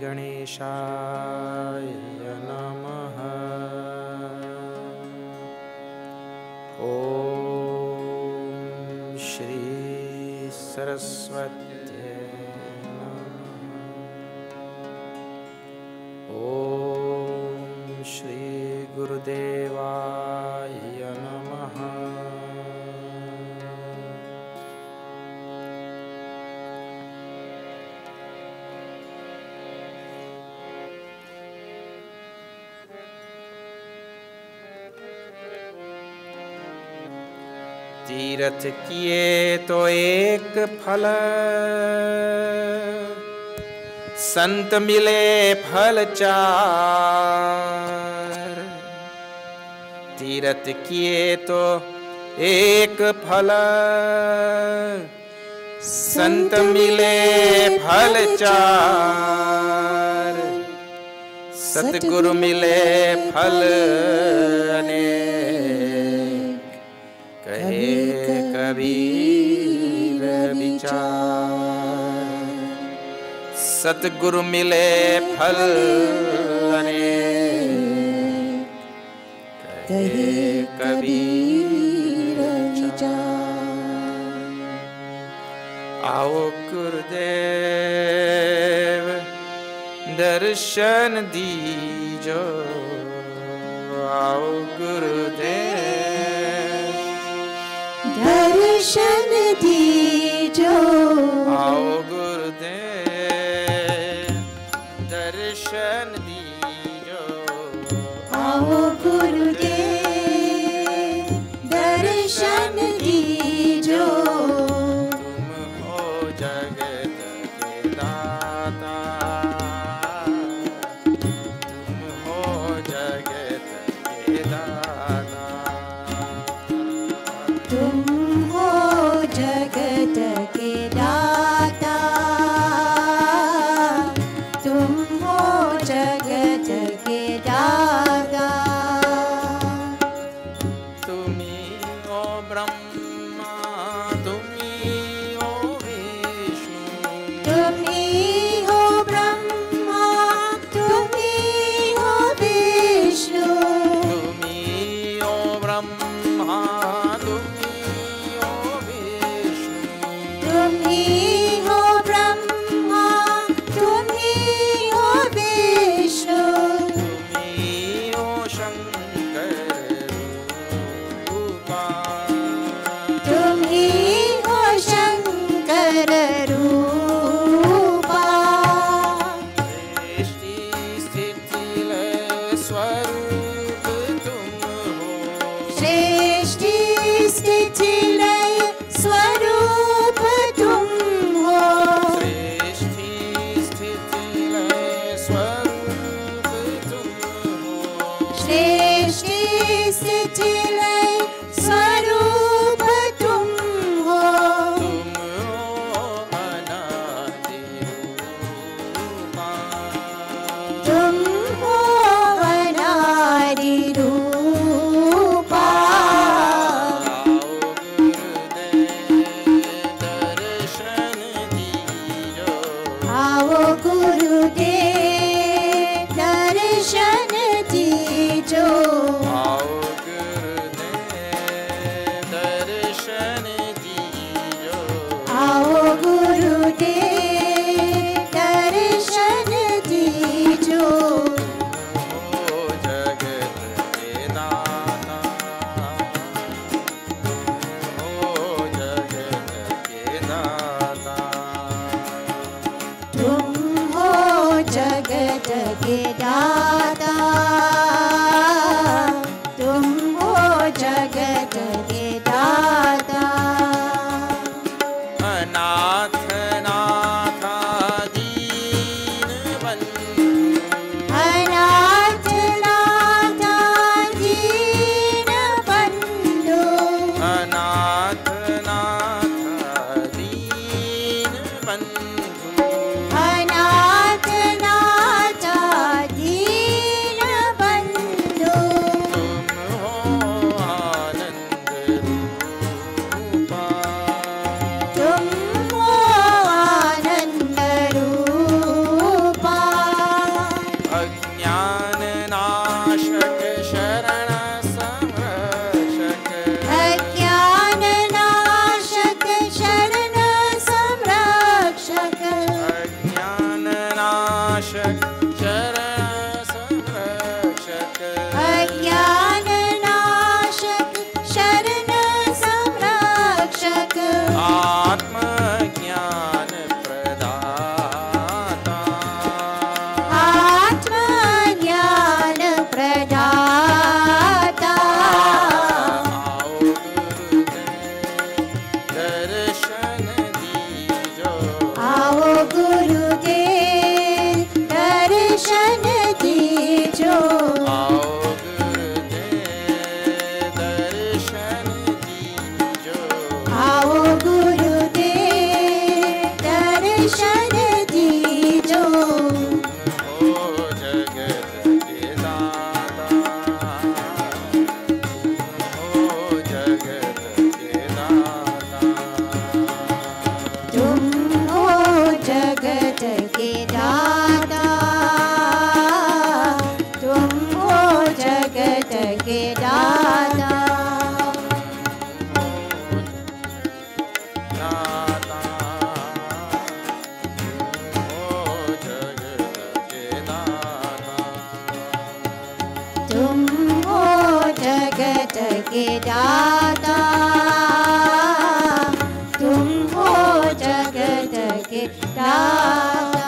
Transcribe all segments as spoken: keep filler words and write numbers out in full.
गणेशाय नमः। ॐ श्री सरस्वत्यै नमः। ॐ श्री गुरुदेवाय नमः। तीर्थ किए तो एक फल, संत मिले फल चार। तीर्थ किए तो एक फल, संत मिले फल चार। सतगुरु मिले फल अनेक, कहे कबीर विचार। सतगुरु मिले फल अनेक, कहे कबीर विचार। आओ गुरुदेव दर्शन दीजो, आओ गुरुदेव दर्शन दीजो। आओ गुरुदेव दर्शन दीजो। आओ गुरुदेव दर्शन दीजो। तुम हो जगत के दाता, तुम हो जगत के दाता। तुम हो जगत के दाता, तुम हो जगत के दाता। तुम्ही ओ ब्रह्मा, तुम्ही ओ विष्णु। तुम्ही हो ब्रह्मा, तुम्ही हो विष्णु। तुम्ही ओ ब्रह्मा, तुम्ही ओ विष्णु। तुम्ही हो ब्रह्मा, तुम्ही हो विष्णु। तुम्ही ओ शंकर रूपा। तुम्ही हो शंकर रूपा। सृष्टि स्थिति लय स्वरूप तुम हो। सृष्टि स्थिति लय स्वरूप तुम हो। सृष्टि स्थिति लय स्वरूप तुम हो। सृष्टि स्थिति लय स्वरूप तुम हो। तुम हो अनादि रूपा। तुम हो अनादि रूपा। आओ गुरुदेव दर्शन दीजो। आओ गुरुदेव दर्शन दीजो। आओ गुरुदेव दर्शन दीजो। आओ गुरुदेव दर्शन दीजो। हो जगत के दाता, हो जगत के दाता। तुम हो जगत के दाता, तुम हो जगत के दाता। अनाथ नाथा दीन बंधु। अनाथ नाथा दीन बंधु। अनाथ नाथा दीन बंधु। अनाथ नाथा दीन नाशक शरण संरक्षक अज्ञान नाशक शरण संरक्षक आत्मज्ञान प्रदाता आत्मज्ञान प्रदाता आओ गुरुदेव दर्शन दीजो आओ गुरुदेव दर्शन दीजो आओ गुरुदेव दर्शन दीजो हो जगत के दाता तुम हो जगत के दाता तुम हो जगत के दाता तुम हो जगत के दाता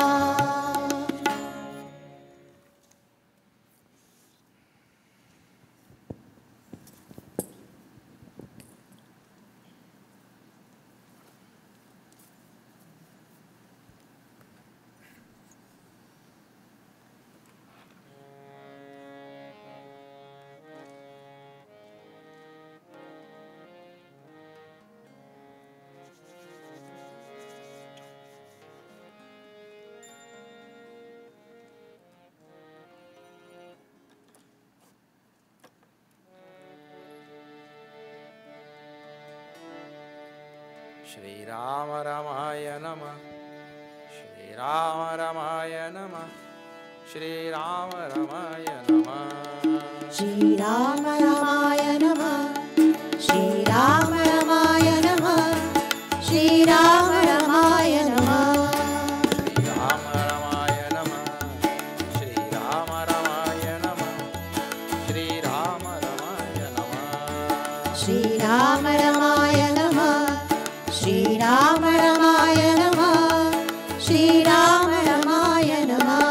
श्री राम रमाय नमः श्री राम रमाय नमः श्री राम रमाय नमः श्री राम रमाय नमः श्री राम रमाय नमः श्री राम रमाय नमः श्री राम रमाय नमः श्री राम रमाय नमः श्री राम रमाय नमः श्री राम रमाय नमः श्री राम रमाय नमः श्री राम रमाय नमः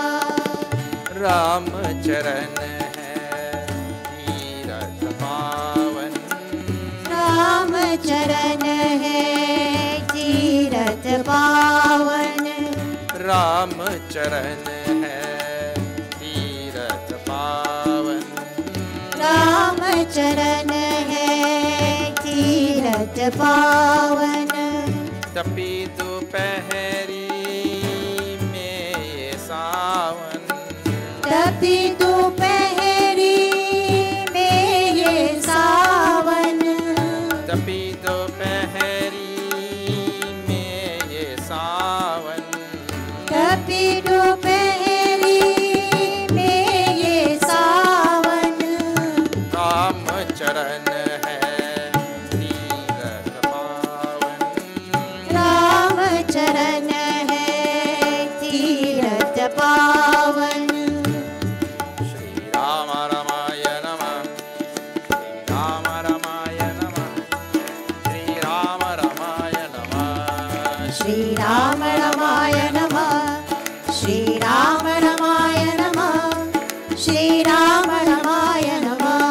राम चरण है तीरथ पावन राम चरण है तीरथ पावन राम चरण है तीरथ पावन राम चरण है तीरथ पावन तपी दोपहरी में ये सावन तपी दोपहरी में ये सावन तपी दोपहरी में ये सावन तपी दोपहरी में ये सावन राम चरण है तीरथ पावन राम चरण है तीरथ पावन श्री राम रमाय नमः श्री राम रमाय नमः श्री राम रमाय नमः श्री राम रमाय नमः श्री राम रमाय नमः श्री राम रमाय नमः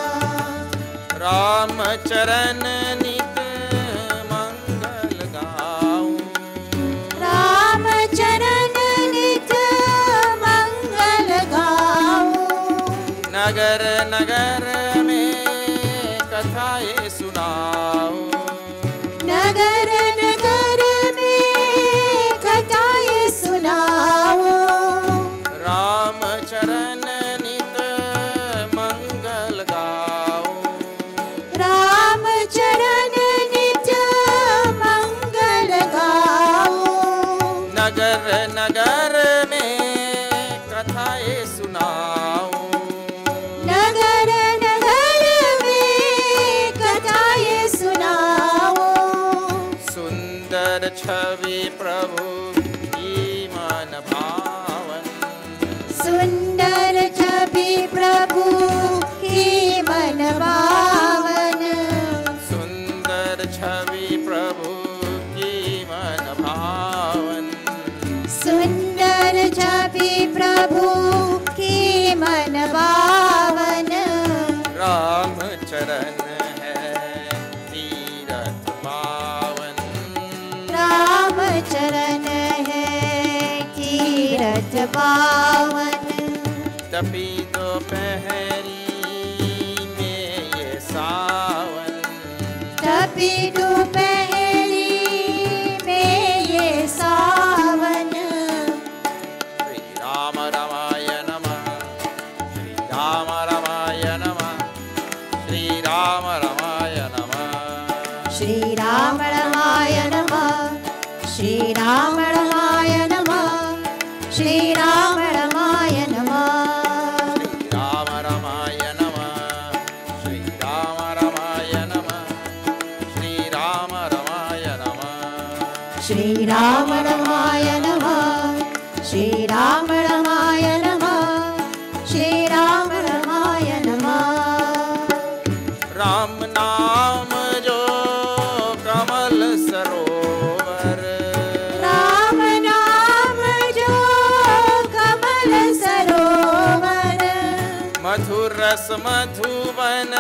राम चरण नित मंगल गाऊं राम चरण नित मंगल गाऊं नगर नगर में कथाएं सुनाऊं नगर नगर में कथाएं सुनाऊं राम चरण नित मंगल गाऊं राम चरण नित मंगल गाऊं नगर नगर में कथाएं सुनाऊं नगर नगर में कथाएं सुनाऊं सुंदर छवि प्रभु की मन भाए सुंदर छवि प्रभु की मन भावन। राम चरण है तीरथ पावन। राम चरण है तीरथ पावन। तपी दोपहरी में ये सावन। तपी दोपहरी में ये सावन। श्री राम रमाय नमः। श्री राम रमाय नमः। श्री राम रमाय नमः। श्री राम रमाय नमः। श्री राम रमाय नमः। श्री राम रमाय नमः। श्री राम रमाय नमः। श्री राम रमाय नमः। श्री राम रमाय नमः। राम नाम जो कमल सरोवर। राम नाम जो कमल सरोवर। मधुर रस मधुबन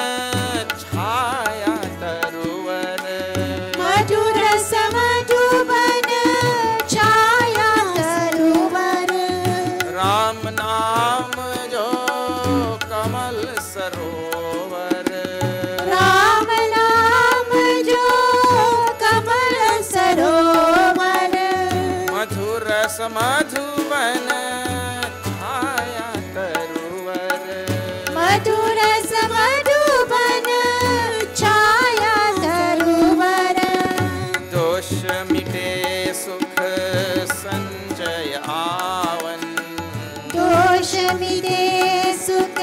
छाया तरुवर। मधुर रस मधुबन छाया तरुवर। राम नाम जो कमल सरोवर। राम नाम जो कमल सरोवर। मधुर रस मधुबन छाया तरुवर। मधुर रस मधुबन छाया तरुवर। दोष मिटे सुख संजय आवन। दोष मिटे सुख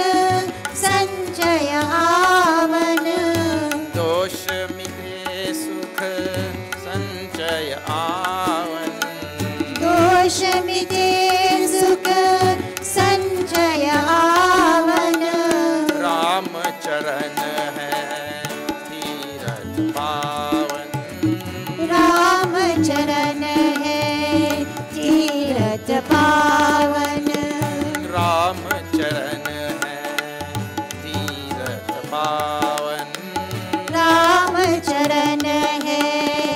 संजय आवन। दोष मिटे सुख संजय आवन। दोष मिटे सुख संजय आवन। राम चरण है तीरथ पावन। राम चरण है तीरथ पावन। राम चरण है तीरथ पावन। राम चरण है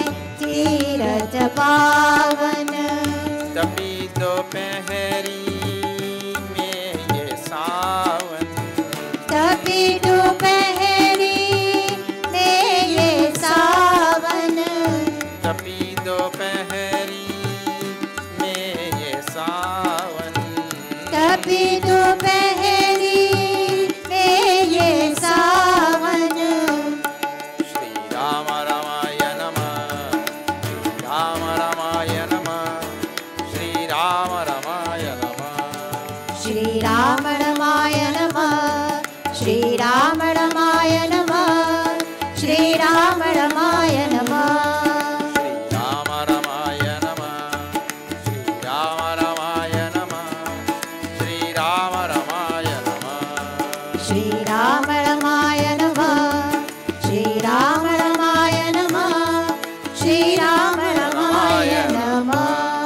तीरथ पावन। तपी दोपहरी में ये सावन। तपी दोपहरी में ये सावन। तपी दोपहरी में ये सावन। तपी दोपहरी में ये सावन। श्री राम रमाय नमः। श्री राम रमाय नमः। श्री राम रमाय नमः। श्री राम रमाय नमः। श्री राम रमाय नमः। श्री राम रमाय नमः। श्री राम रमाय नमः। श्री राम रमाय नमः। श्री राम रमाय नमः। श्री राम रमाय नमः। श्री राम रमाय नमः। श्री राम रमाय नमः।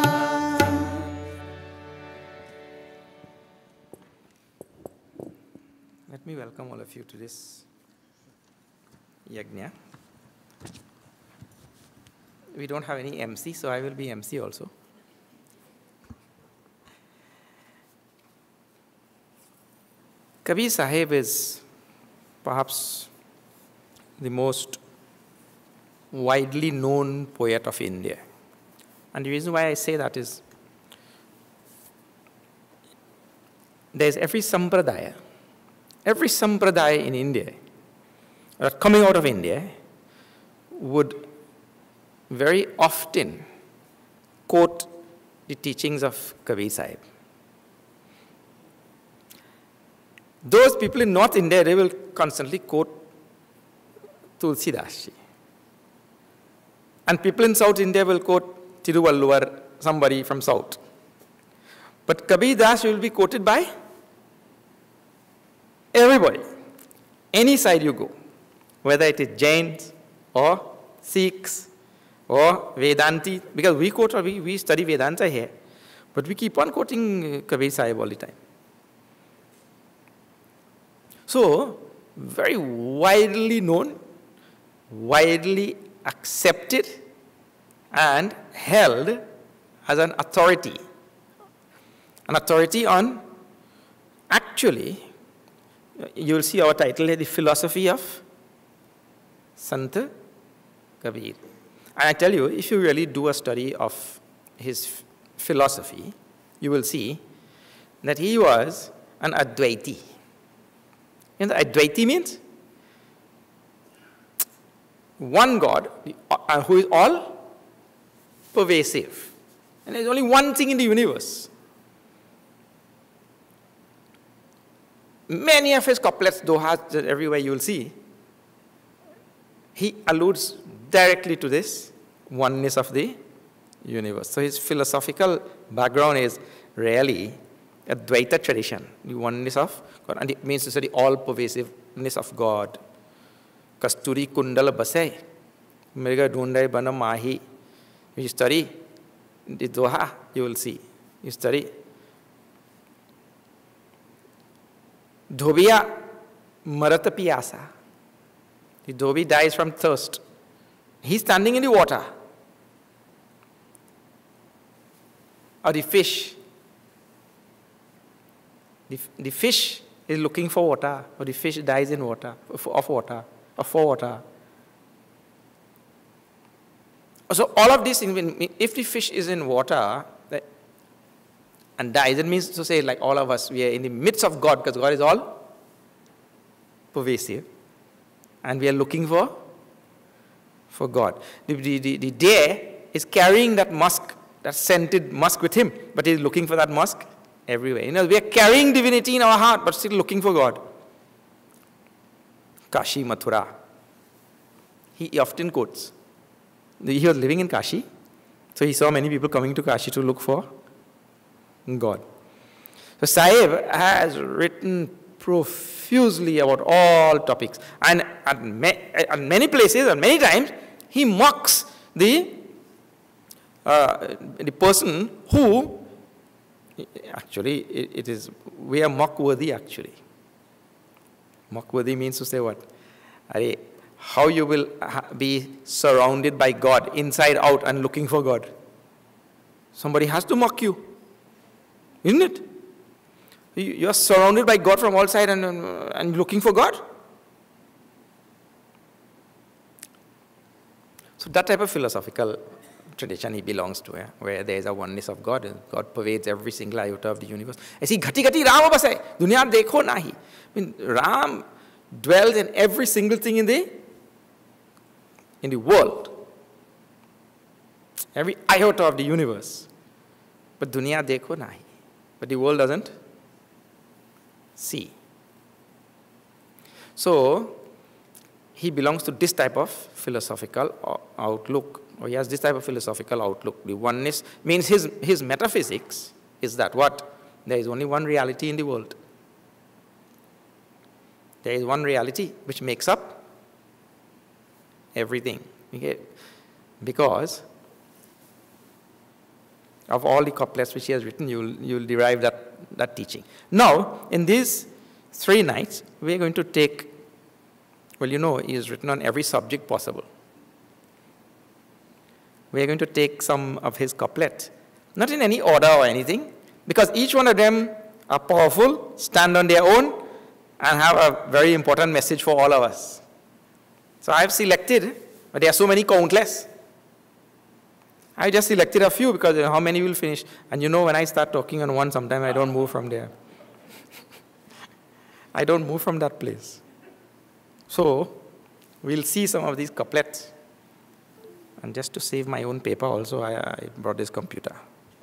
Let me welcome all of you to this yajna. We don't have any M C, so I will be M C also. Kabir Sahib is perhaps the most widely known poet of India. And the reason why I say that is, there's every sampradaya, every sampradaya in India, or coming out of India, would very often quote the teachings of Kabir Sahib. Those people in North India, they will constantly quote Tulsidas ji. And people in South India will quote Tiruvalluvar, somebody from South. But Kabir Das will be quoted by everybody, any side you go, whether it is Jains or Sikhs or Vedanti, because we quote or we, we study Vedanta here. But we keep on quoting Kabir Sahib all the time. So, very widely known, widely accepted, and held as an authority. An authority on, actually, you will see our title here, The Philosophy of Sant Kabir. And I tell you, if you really do a study of his philosophy, you will see that he was an Advaiti. You know what Advaiti means? One God uh, who is all pervasive. And there's only one thing in the universe. Many of his couplets, dohas, everywhere you will see, he alludes directly to this oneness of the universe. So his philosophical background is really a Dvaita tradition, the oneness of God, and it means to say the all-pervasiveness of God. Kasturi kundala basai, mriga dhundai bana mahi. You study the doha, you will see. You study Dhobia marata piyasa. The dhobi dies from thirst. He's standing in the water. Or the fish. The, the fish is looking for water, or the fish dies in water, of water, or for water. So all of these things, if the fish is in water and dies, it means to say, like all of us, we are in the midst of God, because God is all pervasive, and we are looking for, for God. The, the, the, the deer is carrying that musk, that scented musk with him, but he's looking for that musk everywhere. You know, we are carrying divinity in our heart, but still looking for God. Kashi Mathura. He often quotes. He was living in Kashi, so he saw many people coming to Kashi to look for God. So Sahib has written profusely about all topics, and at, ma at many places and many times he mocks the uh, the person who actually it, it is we are mock-worthy actually. Mock-worthy means to say what? How you will be surrounded by God inside out and looking for God. Somebody has to mock you, isn't it? You are surrounded by God from all sides and, and looking for God. So that type of philosophical tradition he belongs to, yeah, where there is a oneness of God, and God pervades every single iota of the universe. Aisi ghati ghati Ram basai, duniya dekho nahi. I mean, Ram dwells in every single thing in the in the world, every iota of the universe. But duniya dekho nahi. But the world doesn't see. So he belongs to this type of philosophical outlook, or he has this type of philosophical outlook. The oneness means his, his metaphysics is that what? There is only one reality in the world. There is one reality which makes up everything. Okay? Because of all the couplets which he has written, you will you'll derive that, that teaching. Now, in these three nights, we are going to take, well, you know, he has written on every subject possible. We are going to take some of his couplets, not in any order or anything, because each one of them are powerful, stand on their own, and have a very important message for all of us. So I have selected, but there are so many countless. I just selected a few because how many will finish. And you know, when I start talking on one, sometimes I don't move from there. I don't move from that place. So we'll see some of these couplets. And just to save my own paper also, I, I brought this computer.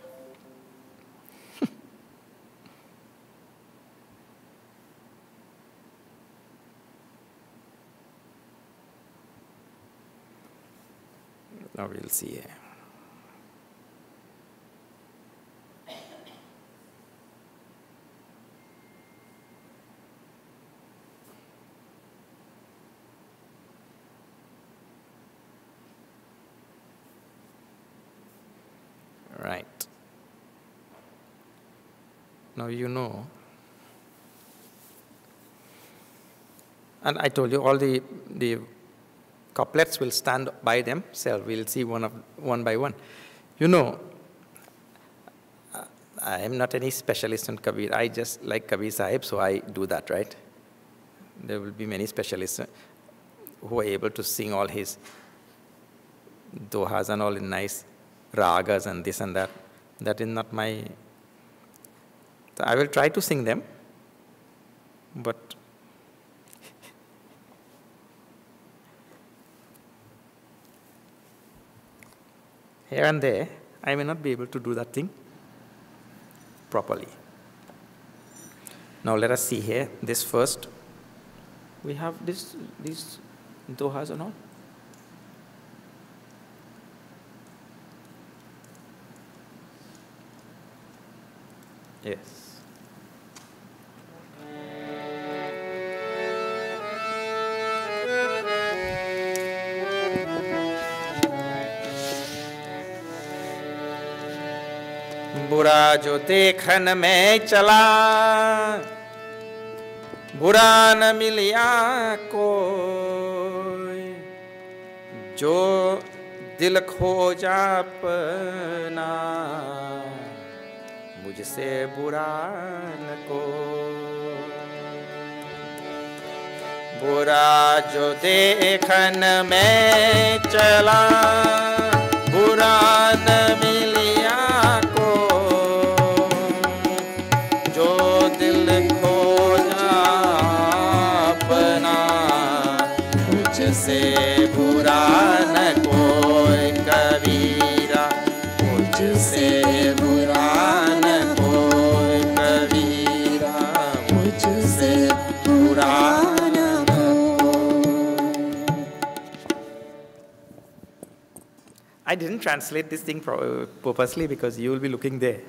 Now we'll see here. Right. Now you know. And I told you all the, the couplets will stand by themselves. We'll see one, of, one by one. You know, I am not any specialist in Kabir. I just like Kabir Sahib, so I do that, right? There will be many specialists who are able to sing all his dohas and all in nice ragas and this and that. That is not my... So I will try to sing them, but here and there, I may not be able to do that thing properly. Now let us see here, this first. We have this, these dohas and all. Yes. बुरा जो देखन में चला, बुरा न मिलिया कोई, जो दिल खोजा अपना, मुझसे बुरा न को। बुरा जो देखन में चला, बुरा न मिलिया को, जो दिल खोजा अपना, मुझसे बुरा न कोई कबीरा, मुझसे बुरा न कोई कबीरा, मुझसे बुरा न कोई। I didn't translate this thing purposely because you will be looking there.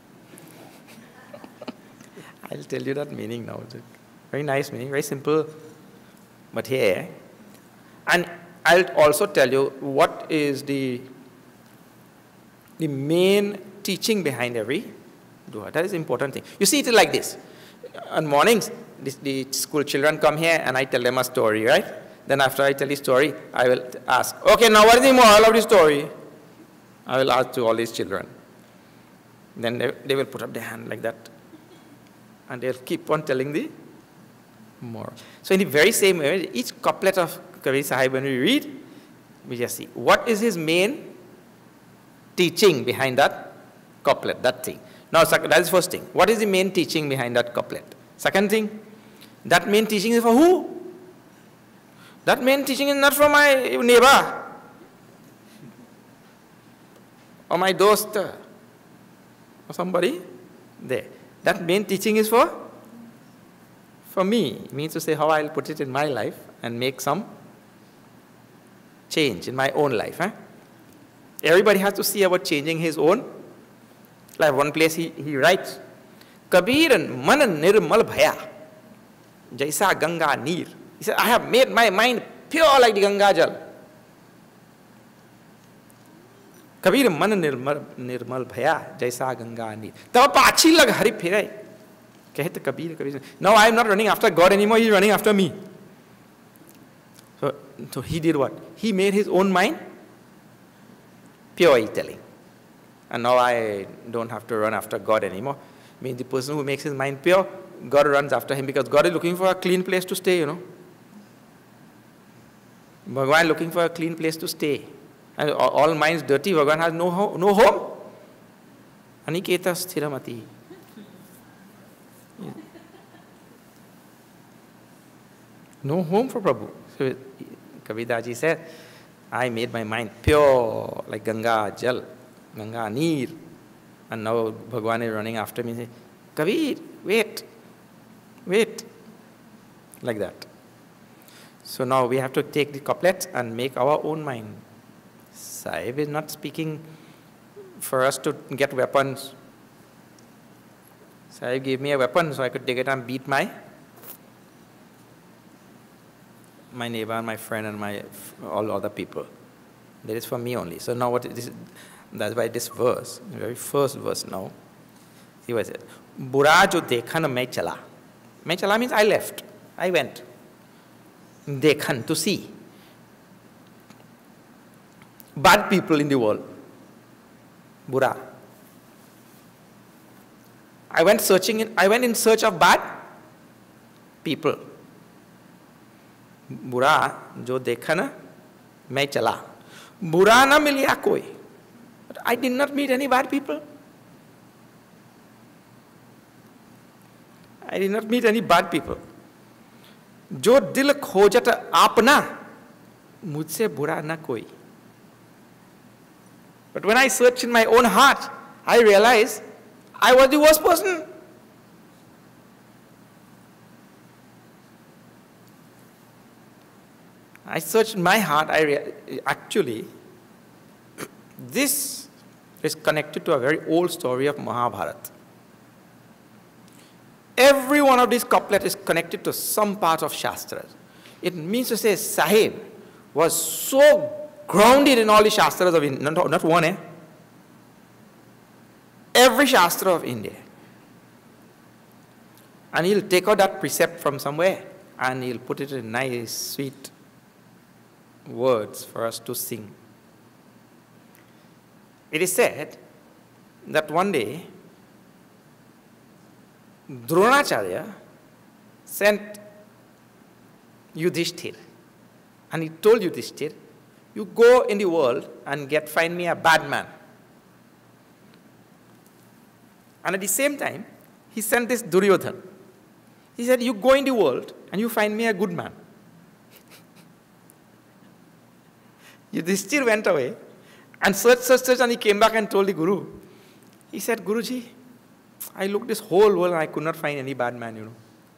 I'll tell you that meaning now. Very nice meaning, very simple, but here. And I'll also tell you what is the, the main teaching behind every dua. That is the important thing. You see, it is like this. On mornings, this, the school children come here and I tell them a story, right? Then after I tell the story, I will ask, okay, now what is the moral of the story? I will ask to all these children. Then they, they will put up their hand like that. And they'll keep on telling the moral. So in the very same way, each couplet of Kabir Sahib, when we read, we just see, what is his main teaching behind that couplet, that thing. Now, that is first thing. What is the main teaching behind that couplet? Second thing, that main teaching is for who? That main teaching is not for my neighbor or my dost or somebody there. That main teaching is for, for me. It means to say how I'll put it in my life and make some change in my own life. Eh? Everybody has to see about changing his own life. One place he, he writes, Kabiran man nirmal bhaya, jaisa Ganga neer. He said, I have made my mind pure like the Ganga Jal. Kabir man nirmal, nirmal bhaya, jaisa Ganga neer. Tab pachi lag hari phirai. Kehte Kabir, Kabir. Now I am not running after God anymore, he is running after me. So, so he did what? He made his own mind pure, he telling. And now I don't have to run after God anymore. I mean, the person who makes his mind pure, God runs after him because God is looking for a clean place to stay, you know. Bhagavan is looking for a clean place to stay. And all minds dirty, Bhagavan has no, ho no home. Aniketa sthiramati. No home for Prabhu. So Kabir Das ji said, I made my mind pure like Ganga Jal, Ganga Neer. And now Bhagavan is running after me and say, Kabir, wait, wait. Like that. So now we have to take the couplet and make our own mind. Sahib is not speaking for us to get weapons. Sahib gave me a weapon so I could take it and beat my my neighbor, my friend, and my all other people. That is for me only. So now what is this? That's why this verse, the very first verse now, He was, Bura jo dekhan main chala. Main chala means I left. I went. Dekhan, to see. Bad people in the world. Bura. I went searching in, I went in search of bad people. Bura jo dekha na, main chala. Bura na milya koi. But I did not meet any bad people. I did not meet any bad people. जो दिल खोजत आपना, मुझसे बुरा ना कोई. But when I searched in my own heart, I realized I was the worst person. I searched in my heart, I rea- actually, this is connected to a very old story of Mahabharata. Every one of these couplets is connected to some part of Shastras. It means to say Sahib was so grounded in all the Shastras of India, not, not one, eh? Every Shastra of India. And he'll take out that precept from somewhere and he'll put it in nice, sweet words for us to sing. It is said that one day Dronacharya sent Yudhishthir, and he told Yudhishthir, you go in the world and get find me a bad man. And at the same time, he sent this Duryodhana. He said, you go in the world and you find me a good man. Yudhishthir went away and searched, searched, searched, and he came back and told the Guru. He said, Guruji, I looked this whole world and I could not find any bad man, you know.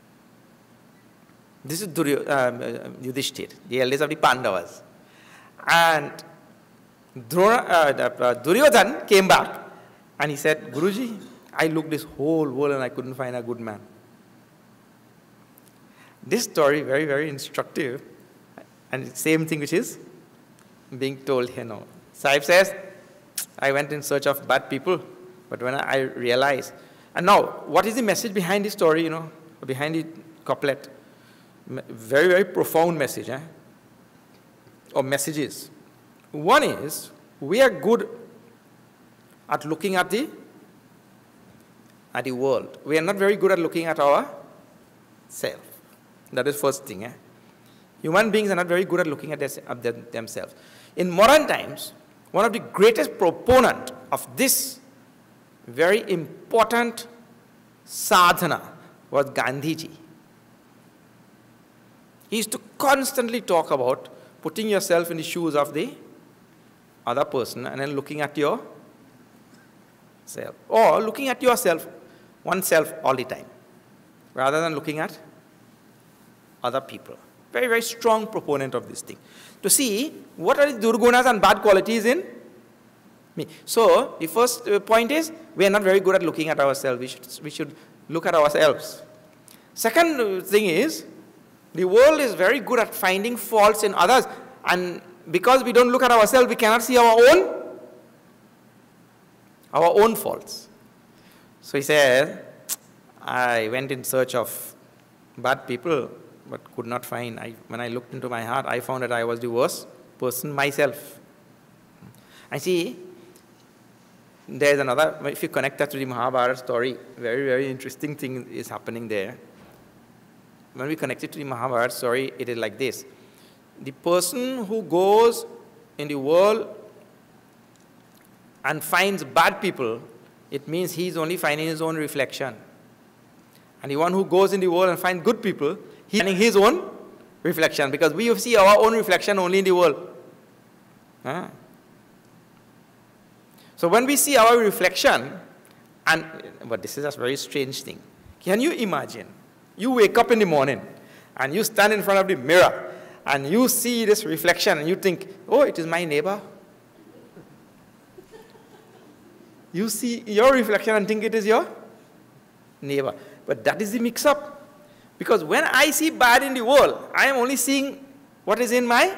This is Duryo, uh, Yudhishthir, the eldest of the Pandavas. And Drona, uh, the, uh, Duryodhana came back and he said, Guruji, I looked this whole world and I couldn't find a good man. This story, very, very instructive. And the same thing which is being told here now. Sahib says, I went in search of bad people, but when I realized. And now, what is the message behind this story, you know, behind the couplet? Very, very profound message, eh? Or messages. One is, we are good at looking at the, at the world. We are not very good at looking at our self. That is first thing. Eh? Human beings are not very good at looking at, their, at them, themselves. In modern times, one of the greatest proponents of this very important sadhana was Gandhiji. He used to constantly talk about putting yourself in the shoes of the other person and then looking at yourself. Or looking at yourself, oneself all the time, rather than looking at other people. Very, very strong proponent of this thing. To see what are the durgunas and bad qualities in me. So, the first point is, we are not very good at looking at ourselves. We should, we should look at ourselves. Second thing is, the world is very good at finding faults in others. And because we don't look at ourselves, we cannot see our own, our own faults. So he says, I went in search of bad people, but could not find. I, when I looked into my heart, I found that I was the worst person myself. I see, there's another, if you connect that to the Mahabharata story, very, very interesting thing is happening there. When we connect it to the Mahabharata story, it is like this. The person who goes in the world and finds bad people, it means he's only finding his own reflection. And the one who goes in the world and finds good people, he's finding his own reflection, because we see our own reflection only in the world. Huh? So when we see our reflection, and but this is a very strange thing. Can you imagine? You wake up in the morning and you stand in front of the mirror and you see this reflection and you think, oh, it is my neighbor. You see your reflection and think it is your neighbor. But that is the mix-up. Because when I see bad in the world, I am only seeing what is in my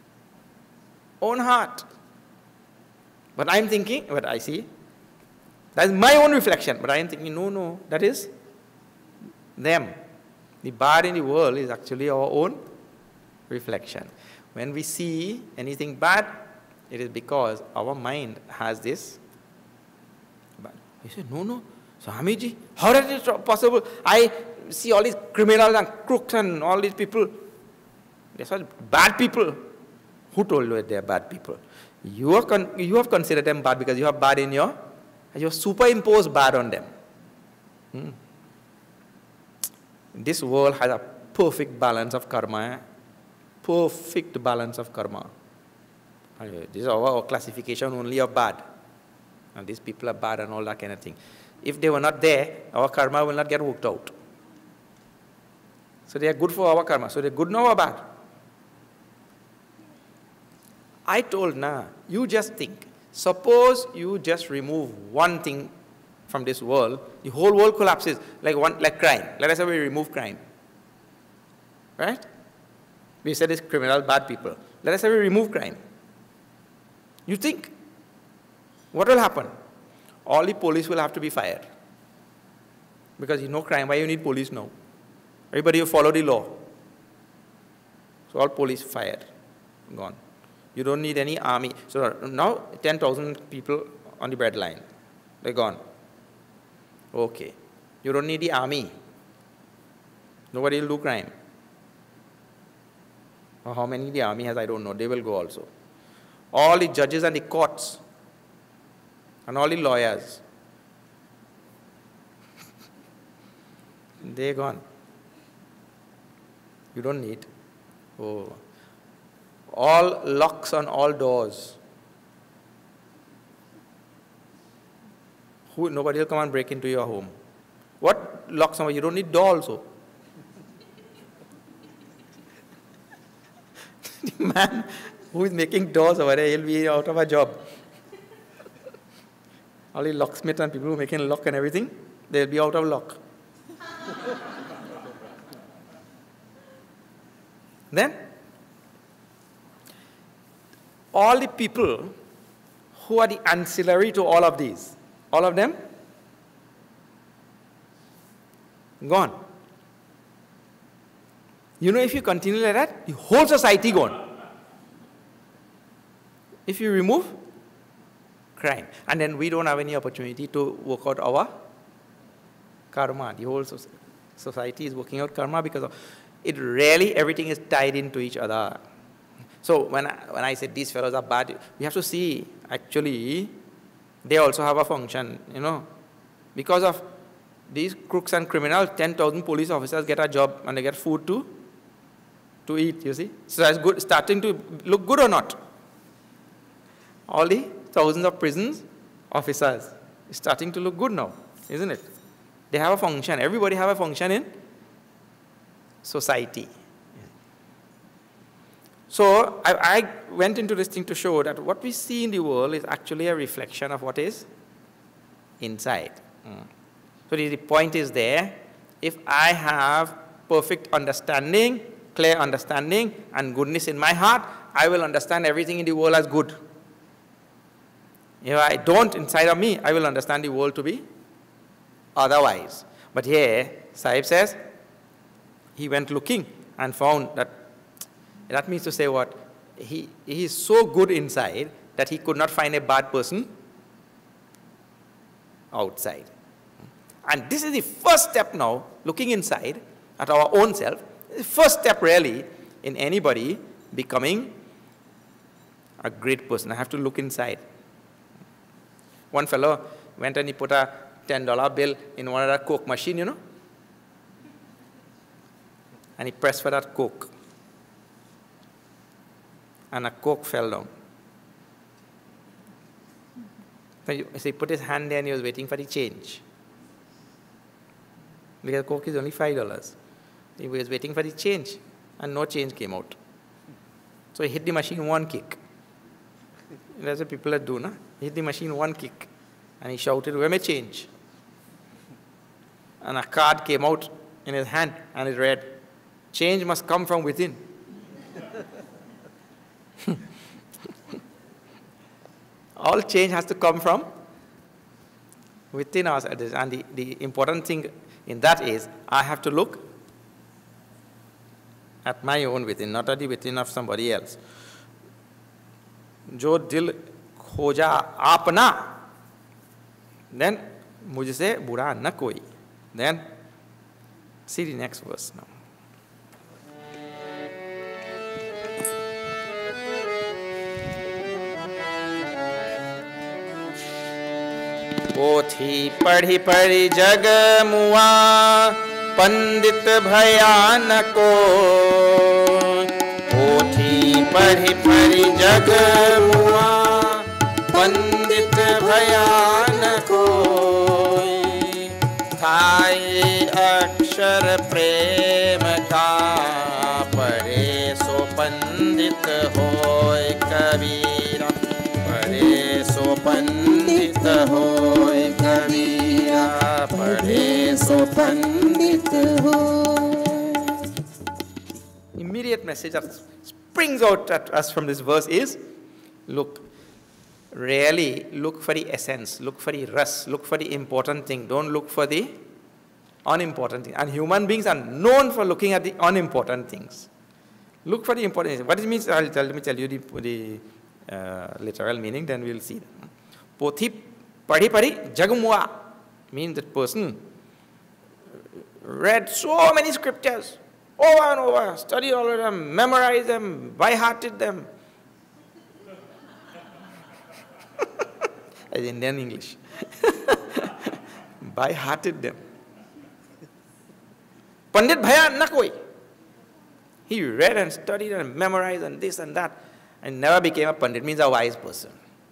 own heart. But I am thinking, what I see, That is my own reflection. But I am thinking, no, no, that is them. The bad in the world is actually our own reflection. When we see anything bad, it is because our mind has this bad. I said, no, no, Swamiji, how is it possible? I see all these criminals and crooks and all these people. They're such bad people. Who told you that they are bad people? You have, con you have considered them bad because you have bad in your, you have superimposed bad on them. Hmm. This world has a perfect balance of karma. Perfect balance of karma. This is our, our classification only of bad. And these people are bad and all that kind of thing. If they were not there, our karma will not get worked out. So they are good for our karma. So they're good now or bad? I told, nah, you just think. Suppose you just remove one thing from this world, the whole world collapses, like one, like crime. Let us say we remove crime. Right? We said it's criminal, bad people. Let us say we remove crime. You think, what will happen? All the police will have to be fired. Because you know crime, why you need police now? Everybody will follow the law. So all police fired, gone. You don't need any army. So now ten thousand people on the breadline, they're gone. Okay. You don't need the army. Nobody will do crime. Or how many the army has, I don't know. They will go also. All the judges and the courts and all the lawyers, they're gone. You don't need. Oh. All locks on all doors. Who, nobody will come and break into your home. What locks on? You don't need door also. The man who is making doors over there, he'll be out of a job. All the locksmiths and people who are making lock and everything, they'll be out of luck. Then, all the people who are the ancillary to all of these, all of them, gone. You know, if you continue like that, the whole society gone. If you remove crime, and then we don't have any opportunity to work out our karma. The whole society is working out karma because of it. Really, everything is tied into each other. So when I, when I say these fellows are bad, we have to see actually they also have a function, you know. Because of these crooks and criminals, ten thousand police officers get a job and they get food to, to eat, you see. So that's good, starting to look good or not? All the thousands of prisons officers starting to look good now, isn't it? They have a function. Everybody have a function in society. So I, I went into this thing to show that what we see in the world is actually a reflection of what is inside. Mm. So the, the point is there, if I have perfect understanding, clear understanding, and goodness in my heart, I will understand everything in the world as good. If I don't inside of me, I will understand the world to be otherwise. But here, Sahib says, he went looking and found that, that means to say what? He, he is so good inside that he could not find a bad person outside. And this is the first step now, looking inside at our own self, the first step really in anybody becoming a great person. I have to look inside. One fellow went and he put a ten dollar bill in one of that Coke machine, you know. And he pressed for that Coke. And a Coke fell down. So he put his hand there and he was waiting for the change. Because Coke is only five dollars. He was waiting for the change and no change came out. So he hit the machine one kick. That's what people do, na? He hit the machine one kick. And he shouted, "Where may change?" And a card came out in his hand and it read, "Change must come from within." All change has to come from within ourselves. And the, the important thing in that is, I have to look at my own within, not at the within of somebody else. जो दिल खोजा आपना, then मुझसे बुरा न कोई. Then see the next verse now. पोथी पढ़ी पढ़ी जग मुआ पंडित भयानको. पोथी पढ़ी पढ़ी जग मुआ पंडित भयानको. थाई अक्षर प्रेम का पढ़े सो पंडित होय कबीरा. पढ़े सो पंडित होय कबीरा. पढ़े सो पंडित हो. Immediate message that springs out at us from this verse is, look, really look for the essence, look for the rus, look for the important thing, don't look for the unimportant thing. And human beings are known for looking at the unimportant things. Look for the important things. What it means, I'll tell, let me tell you the, the uh, literal meaning, then we'll see. Pothi padi padi jagamua means that person read so many scriptures over and over, studied all of them, memorized them, by-hearted them. As Indian English. By-hearted them. Pandit Bhaya na koi. He read and studied and memorized and this and that and never became a Pandit, means a wise person.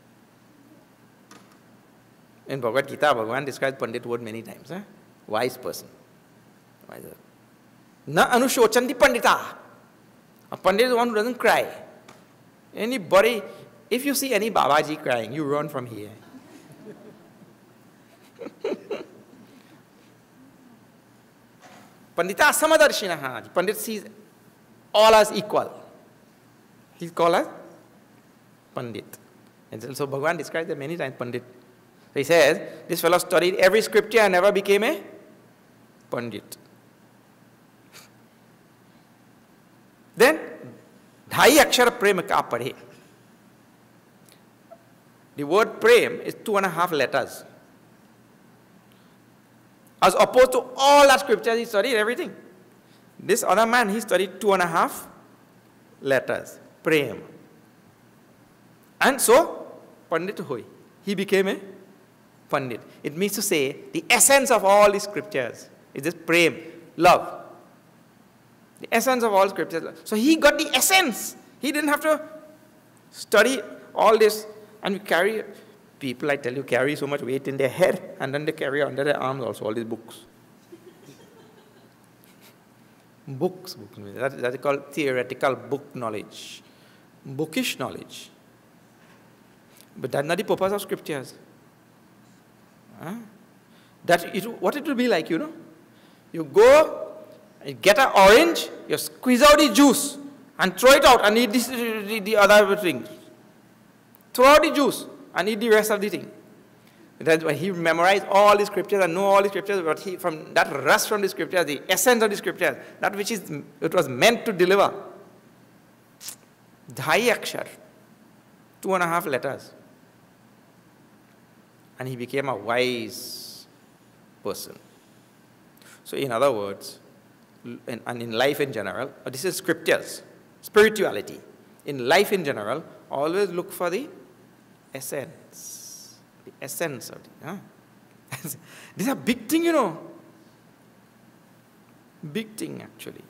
In Bhagavad Gita, Bhagavan describes Pandit word many times. Eh? Wise person. Wise. Na anushochanti pandita. A Pandit is one who doesn't cry. Anybody, if you see any Babaji crying, you run from here. Pandita samadarshinaha. Pandit sees all as equal. He's called as Pandit. And so Bhagavan describes them many times, Pandit. So he says, this fellow studied every scripture and never became a Pandit. Then, dhai akshara prem ka padhe. The word prem is two and a half letters. As opposed to all that scriptures, he studied everything. This other man, he studied two and a half letters. Prem. And so, Pandit hui. He became a Pandit. It means to say, the essence of all the scriptures is this prem, love. The essence of all scriptures. So he got the essence. He didn't have to study all this and carry, people I tell you carry so much weight in their head and then they carry under their arms also all these books. Books, books. That, that is called theoretical book knowledge. Bookish knowledge. But that's not the purpose of scriptures. Huh? That it, what it will be like, you know? You go, you get an orange, you squeeze out the juice and throw it out and eat this, the, the other thing. Throw out the juice and eat the rest of the thing. That's why he memorized all the scriptures and know all the scriptures, but he, from that rust from the scriptures, the essence of the scriptures, that which is, it was meant to deliver. Dhai akshar, two and a half letters. And he became a wise person. So in other words, in, and in life in general, this is scriptures, spirituality. In life in general, always look for the essence. The essence of it. Huh? This is a big thing, you know. Big thing, actually.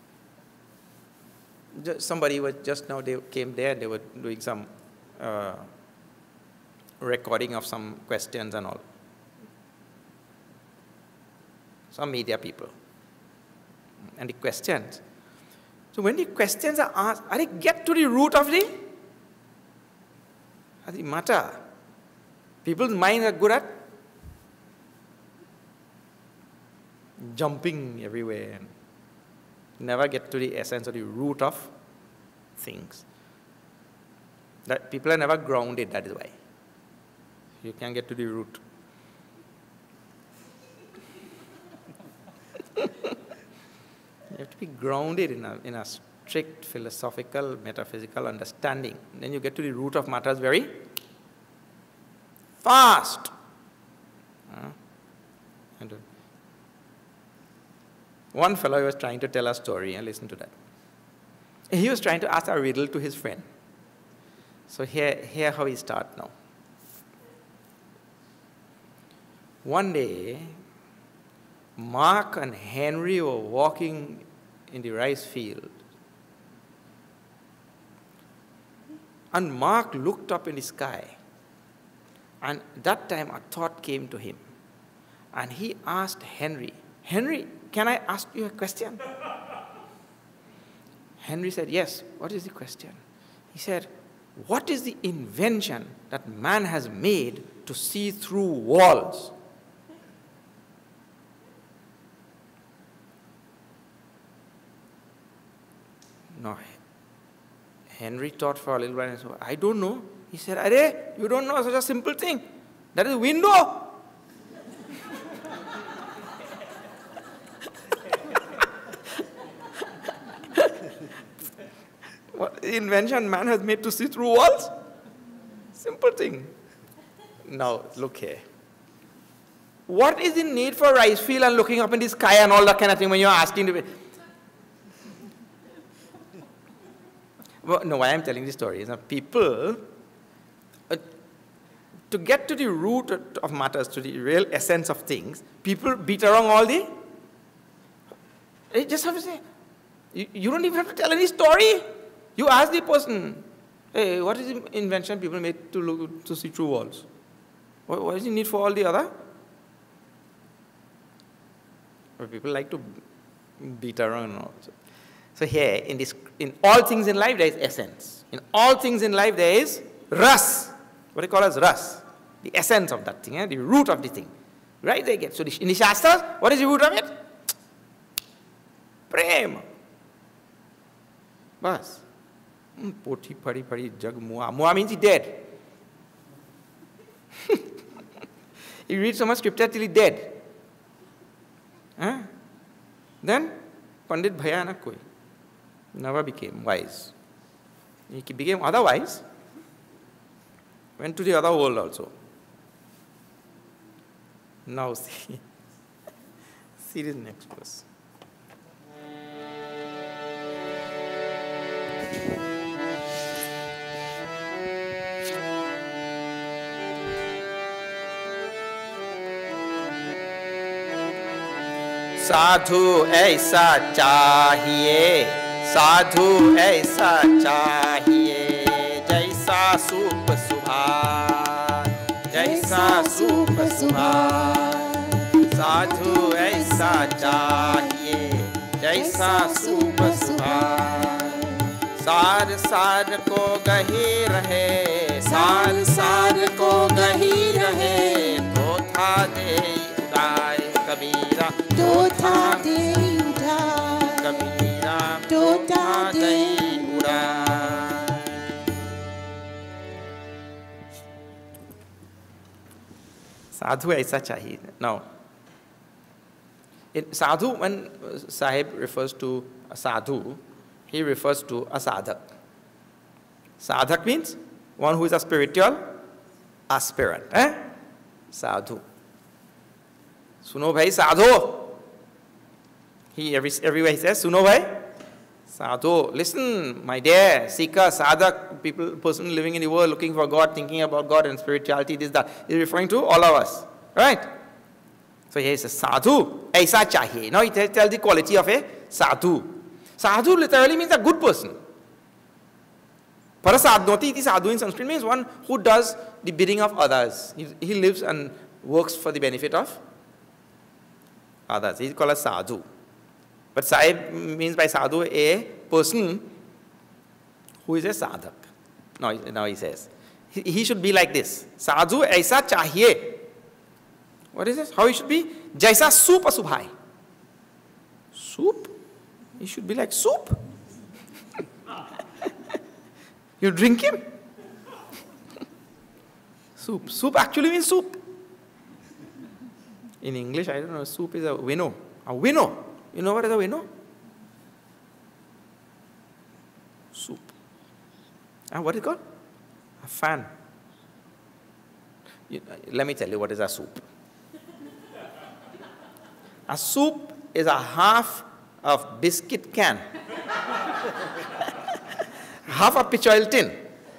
Just somebody was just now, they came there, they were doing some uh, recording of some questions and all. Some media people. And the questions. So when the questions are asked, are they get to the root of the, of the matter? People's minds are good at jumping everywhere and never get to the essence or the root of things. That people are never grounded, that is why. You can't get to the root. be grounded in a, in a strict philosophical, metaphysical understanding. Then you get to the root of matters very fast. Uh, and one fellow was trying to tell a story, and listen to that. He was trying to ask a riddle to his friend. So here, here how he starts now. One day, Mark and Henry were walking in the rice field. And Mark looked up in the sky. And that time a thought came to him. And he asked Henry, Henry, can I ask you a question? Henry said, yes, what is the question? He said, what is the invention that man has made to see through walls? No. Henry thought for a little while and said, I don't know. He said, Arey, you don't know such a simple thing. That is a window. What invention man has made to see through walls? Simple thing. Now, look here. What is the need for rice field and looking up in the sky and all that kind of thing when you're asking to be... Well, no, why I'm telling this story is that people, uh, to get to the root of matters, to the real essence of things, people beat around all the... You just have to say, you, you don't even have to tell any story. You ask the person, hey, what is the invention people made to look to see through walls? What, what is the need for all the other? But people like to beat around also. So here, in, this, in all things in life, there is essence. In all things in life, there is ras. What they call as ras. The essence of that thing, eh? The root of the thing. Right? They get. So the, in the Shastras, what is the root of it? Prem. Bas. Poti pari pari jag mua. Mua means he dead. He reads so much scripture till he dead. Huh? Then, Pandit Bhayanak koi never became wise. He became otherwise, went to the other world also. Now see, see this next verse. साधु ऐसा चाहिए, साधु ऐसा चाहिए, जैसा soup सुभान, जैसा soup सुभान। साधु ऐसा चाहिए, जैसा सूप सुभान। सार सार को गही रहे, सार सार को गही रहे, तो था दे उड़ाए कबीरा, तो था दे उड़ाए कबीरा, तो था दे उड़ाए। साधु ऐसा चाहिए. Now, in sadhu, when Sahib refers to a sadhu, he refers to a sadhak. Sadhak means one who is a spiritual aspirant. Eh? Sadhu. Suno bhai sadhu. He every, everywhere he says, Suno bhai sadhu. Listen, my dear seeker, sadhak, people, person living in the world looking for God, thinking about God and spirituality, this, that. He's referring to all of us. Right? So here he says, sadhu, aisa chahiye. Now he tells the quality of a sadhu. Sadhu literally means a good person. Parasadnoti iti sadhu in Sanskrit means one who does the bidding of others. He, he lives and works for the benefit of others. He's called a sadhu. But Sahib means by sadhu a person who is a sadhak. Now, now he says, he, he should be like this. Sadhu aisa chahiye. What is this? How he should be? Jaisa soup asubhai. Soup? He should be like soup. You drink him? Soup. Soup actually means soup. In English, I don't know, soup is a winnow. A winnow. You know what is a winnow? Soup. And what is it called? A fan. You, let me tell you what is a soup. A soup is a half of biscuit can. Half a pitch oil tin.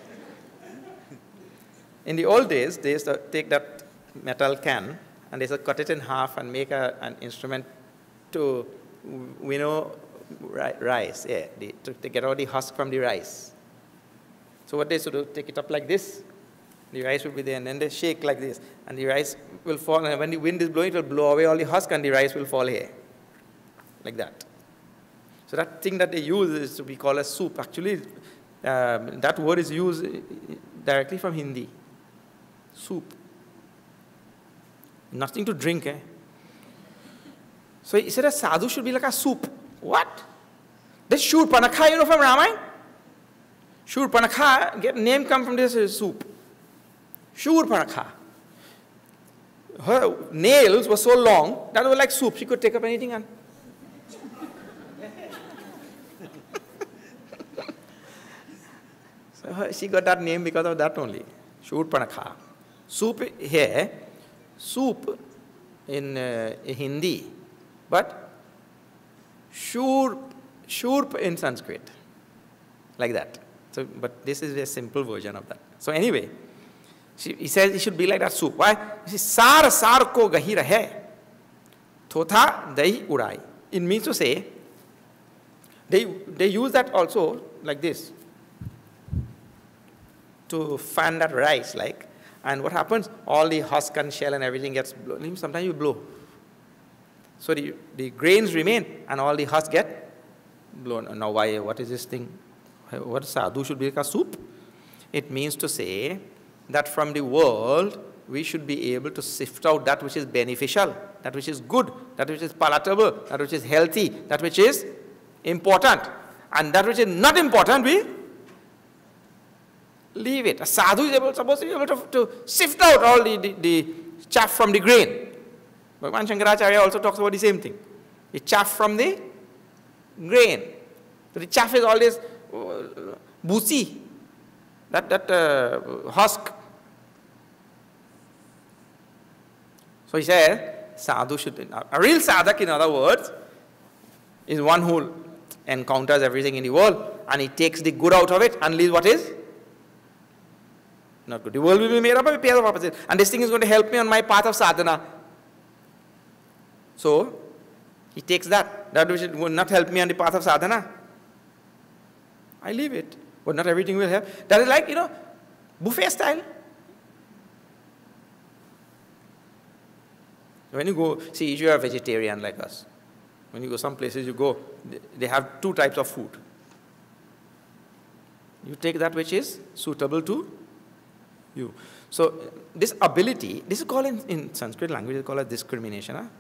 In the old days, they used to take that metal can and they used to cut it in half and make a, an instrument to winnow rice, yeah, the, to, to get all the husk from the rice. So what they used to do, take it up like this, the rice will be there, and then they shake like this, and the rice will fall, and when the wind is blowing, it will blow away all the husk, and the rice will fall here, like that. So that thing that they use is to be called as soup. Actually, um, that word is used directly from Hindi. Soup. Nothing to drink, eh? So he said a sadhu should be like a soup. What? This Shurpanakha, you know from Ramayana? Shurpanakha, get name come from this uh, soup. Shurpanakha. Her nails were so long that they were like soup. She could take up anything and so her, she got that name because of that only. Shurpanakha. Soup here, soup in, uh, in Hindi, but shur, shurp in Sanskrit, like that. So, but this is a simple version of that. So anyway, she, he says it should be like that soup. Why? He says, sar sar ko gahi rahe, thotha dahi udai. It means to say, they, they use that also like this, to fan that rice, like. And what happens? All the husk and shell and everything gets blown. Sometimes you blow. So the, the grains remain and all the husk get blown. Now why, what is this thing? What sadhu should be like a soup? It means to say that from the world, we should be able to sift out that which is beneficial, that which is good, that which is palatable, that which is healthy, that which is important. And that which is not important, we leave it. A sadhu is able, supposed to be able to, to sift out all the, the, the chaff from the grain. Bhagavan Shankaracharya also talks about the same thing. The chaff from the grain. So the chaff is always uh, boozy, that, that uh, husk. So he says, sadhu should, a real sadhak, in other words, is one who encounters everything in the world and he takes the good out of it and leaves what is not good. The world will be made up of a pair of opposites. And this thing is going to help me on my path of sadhana. So, he takes that. That which will not help me on the path of sadhana. I leave it. But not everything will help. That is like, you know, buffet style. When you go, see, if you are a vegetarian like us, when you go some places, you go, they have two types of food. You take that which is suitable to you. So this ability, this is called in, in Sanskrit language, it's called as discrimination. Huh?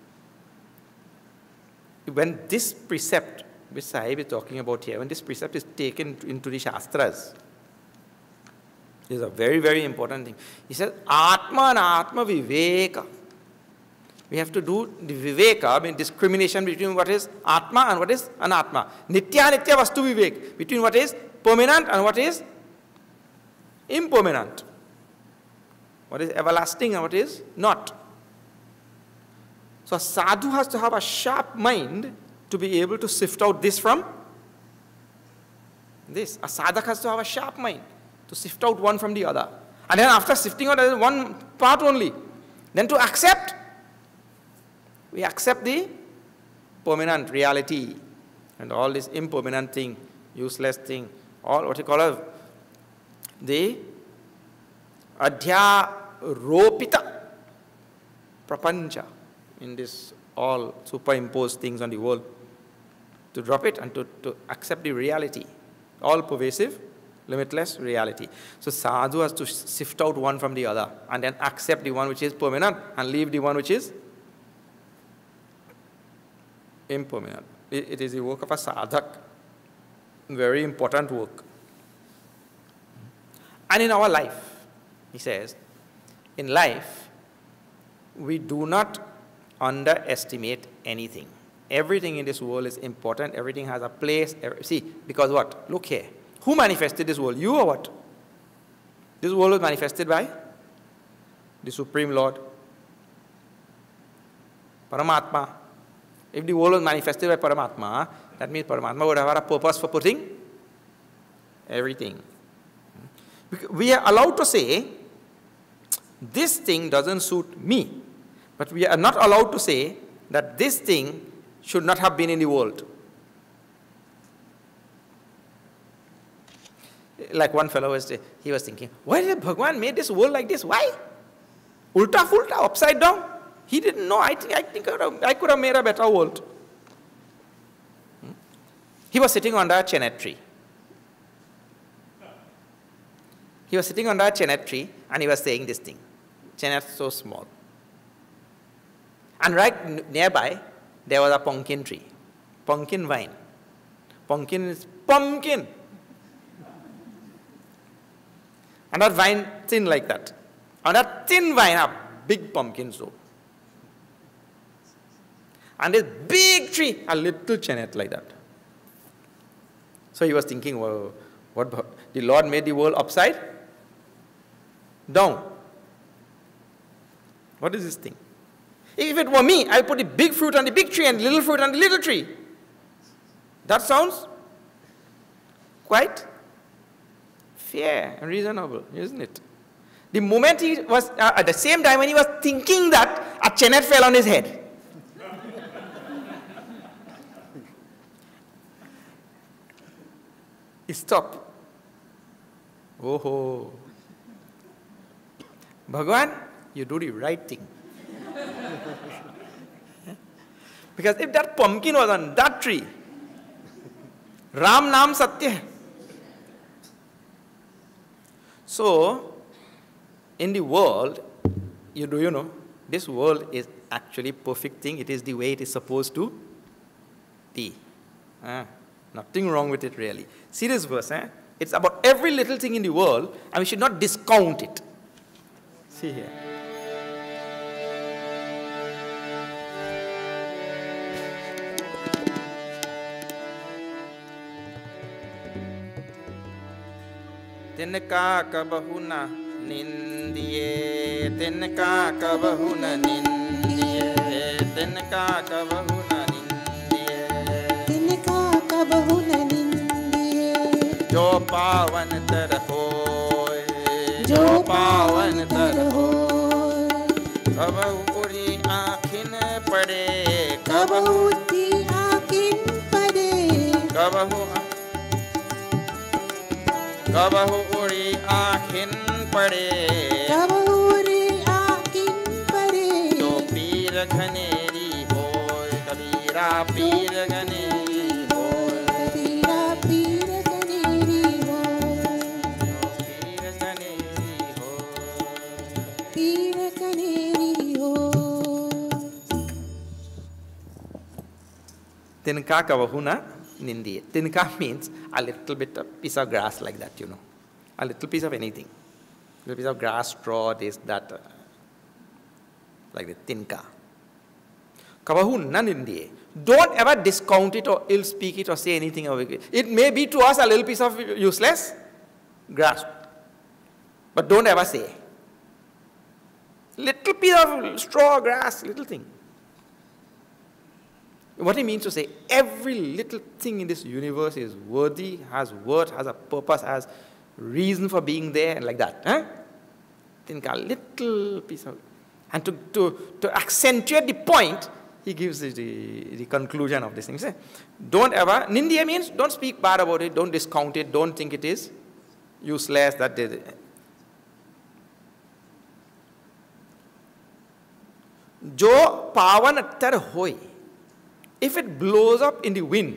When this precept, which Sahib is talking about here, when this precept is taken into the Shastras, it is a very, very important thing. He says, Atma and Atma Viveka. We have to do the Viveka, I mean discrimination between what is Atma and what is Anatma. Nitya Nitya Vastu Vivek, between what is permanent and what is impermanent. What is everlasting and what is not. So a sadhu has to have a sharp mind to be able to sift out this from this. A sadhak has to have a sharp mind to sift out one from the other. And then after sifting out one part only, then to accept, we accept the permanent reality and all this impermanent thing, useless thing, all what you call a, the adhyaropita prapancha, in this all superimposed things on the world, to drop it and to, to accept the reality, all pervasive, limitless reality. So sadhu has to sift out one from the other and then accept the one which is permanent and leave the one which is impermanent. It, it is the work of a sadhak, very important work. And in our life, he says, in life, we do not underestimate anything. Everything in this world is important. Everything has a place. Every, see, because what? Look here. Who manifested this world? You or what? This world was manifested by the Supreme Lord, Paramatma. If the world was manifested by Paramatma, that means Paramatma would have had a purpose for putting everything. We are allowed to say, this thing doesn't suit me. But we are not allowed to say that this thing should not have been in the world. Like one fellow was, he was thinking, why did Bhagwan made this world like this? Why? Ulta fulta, upside down. He didn't know. I think I, think I, could, have, I could have made a better world. Hmm? He was sitting under a chenet tree. He was sitting under a chenet tree and he was saying this thing. Chenet so small. And right nearby, there was a pumpkin tree. Pumpkin vine. Pumpkin is pumpkin. And that vine thin like that. On that thin vine, a big pumpkin so. And this big tree, a little chenet like that. So he was thinking, well, what the Lord made the world upside down. What is this thing? If it were me, I would put the big fruit on the big tree and the little fruit on the little tree. That sounds quite fair and reasonable, isn't it? The moment he was, uh, at the same time when he was thinking that, a chenet fell on his head. He stopped. Oh ho. Bhagwan, you do the right thing. Because if that pumpkin was on that tree, Ram Nam Satya. So, in the world, you do you know, this world is actually perfect thing. It is the way it is supposed to be. Ah, nothing wrong with it really. See this verse, eh? It's about every little thing in the world, and we should not discount it. See here. Tinka kabahuna nindiye, tinka kabahuna nindiye, tinka kabahuna nindiye, tinka kabahuna nindiye, jo pawan tar hoy, jo pawan tar hoy, kabahu uri aankhin pade, kabahu ti aankhin pade, kabahu Kabahu uri aankhin pade, kabahu uri aankhin pade, to peer ghaneri hoy, kabira peer ghaneri hoy, kabira peer ghaneri hoy, peer ghaneri hoy, peer ghaneri hoy. Tinka kabahuna nindi. Tinka means a little bit of piece of grass like that, you know. A little piece of anything. A little piece of grass, straw, this, that. Uh, like the tinka. Kabahuna nindi. Don't ever discount it or ill speak it or say anything of it. It may be to us a little piece of useless grass. But don't ever say. Little piece of straw, grass, little thing. What he means to say, every little thing in this universe is worthy, has worth, has a purpose, has reason for being there, and like that. Huh? Think a little piece of... And to, to, to accentuate the point, he gives the, the, the conclusion of this thing. Say, don't ever... Nindya means don't speak bad about it, don't discount it, don't think it is useless, that is... Jo pavan attar hoy. If it blows up in the wind,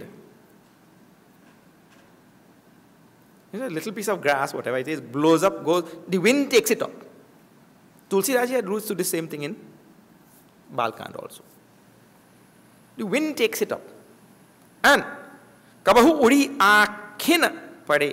you know, a little piece of grass, whatever it is, blows up, goes, the wind takes it up. Tulsi Raji had roots to the same thing in Balkand also. The wind takes it up. And kabahu uri aankhin pade.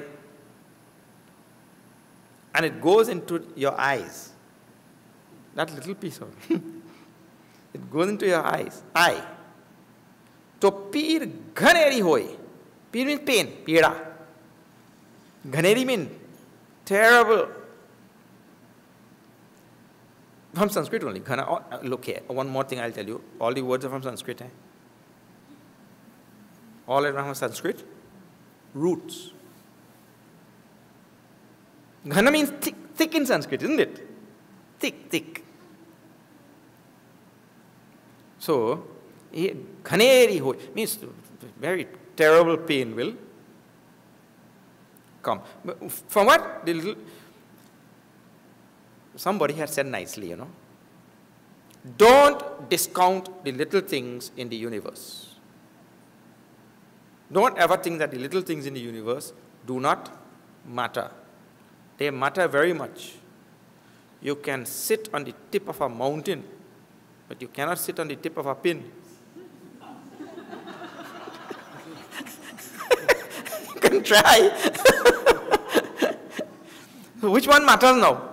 And it goes into your eyes. That little piece of it. It goes into your eyes. Eye. To peer ghaneri hoy. Peer means pain, pira. Ghaneri means terrible. From Sanskrit only. Ghana, oh, look here, one more thing I'll tell you. All the words are from Sanskrit. Eh? All are from Sanskrit. Roots. Ghana means thick, thick in Sanskrit, isn't it? Thick, thick. So, Ghaneri ho means very terrible pain will come. From what? The little, somebody had said nicely, you know, don't discount the little things in the universe. Don't ever think that the little things in the universe do not matter. They matter very much. You can sit on the tip of a mountain, but you cannot sit on the tip of a pin. You can try. So which one matters now?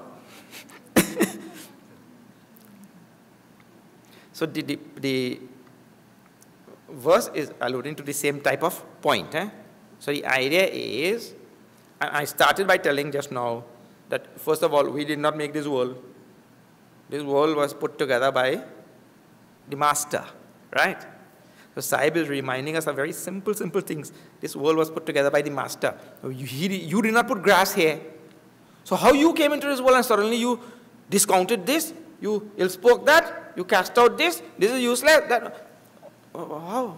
So the, the, the verse is alluding to the same type of point. Eh? So the idea is, I started by telling just now that first of all, we did not make this world. This world was put together by the master, right? So Sahib is reminding us of very simple, simple things. This world was put together by the master. You, he, you did not put grass here. So how you came into this world and suddenly you discounted this, you ill-spoke that, you cast out this, this is useless, that, how?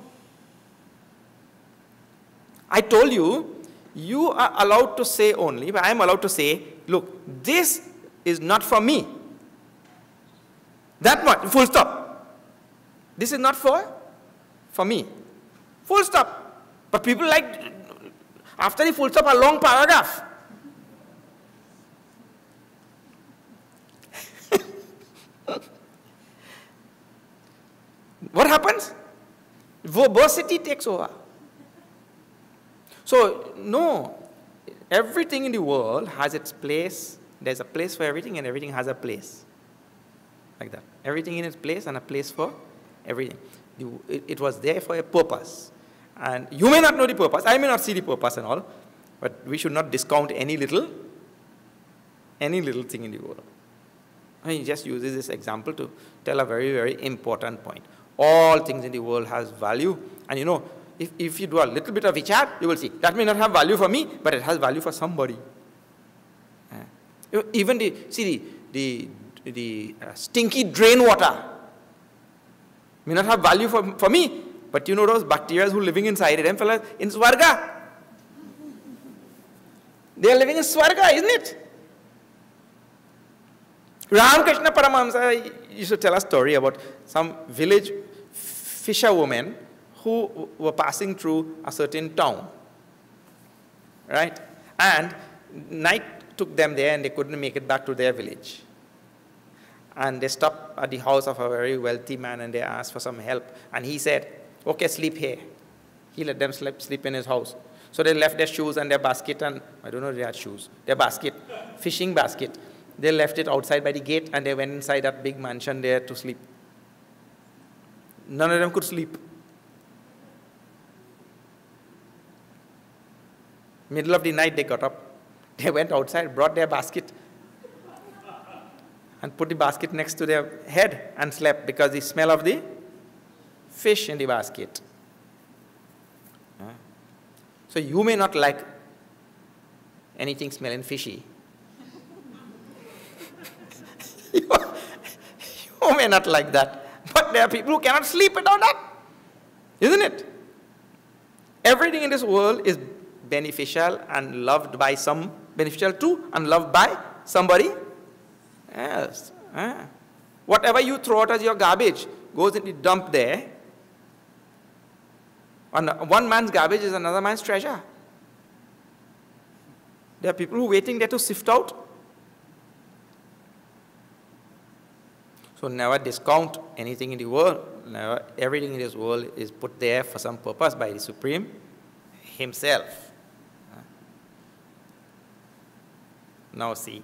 I told you, you are allowed to say only, but I am allowed to say, look, this is not for me. That much, full stop. This is not for, for me. Full stop. But people like, after the full stop, a long paragraph. What happens? Verbosity takes over. So, no, everything in the world has its place. There's a place for everything and everything has a place. Like that. Everything in its place and a place for everything. It, it was there for a purpose. And you may not know the purpose, I may not see the purpose and all, but we should not discount any little, any little thing in the world. And he just uses this example to tell a very, very important point. All things in the world has value. And you know, if, if you do a little bit of vichar, you will see, that may not have value for me, but it has value for somebody. Uh, even the, see the, the, the uh, stinky drain water may not have value for, for me, but you know those bacteria who are living inside it, them fellas, in Swarga. They are living in Swarga, isn't it? Ramakrishna Paramahamsa used to tell a story about some village fisherwomen who were passing through a certain town, right? And night took them there and they couldn't make it back to their village. And they stopped at the house of a very wealthy man and they asked for some help. And he said, okay, sleep here. He let them sleep, sleep in his house. So they left their shoes and their basket and, I don't know if they had shoes, their basket, fishing basket. They left it outside by the gate and they went inside that big mansion there to sleep. None of them could sleep. Middle of the night they got up. They went outside, brought their basket and put the basket next to their head and slept because the smell of the fish in the basket. So you may not like anything smelling fishy. you, you may not like that. But there are people who cannot sleep without that. Isn't it? Everything in this world is beneficial and loved by some, beneficial to and loved by somebody else. Ah. Whatever you throw out as your garbage goes in the dump there. And one man's garbage is another man's treasure. There are people who are waiting there to sift out. So never discount anything in the world. Never, everything in this world is put there for some purpose by the Supreme Himself. Now see.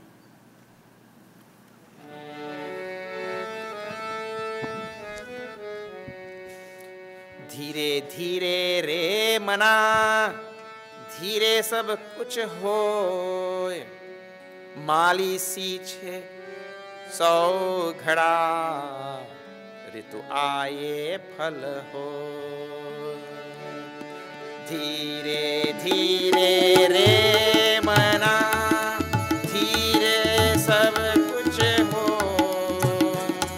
धीरे धीरे रे मना धीरे सब कुछ होए, माली सींचे सौ घड़ा, ऋतु आए फल हो। धीरे धीरे रे मना, धीरे सब कुछ हो,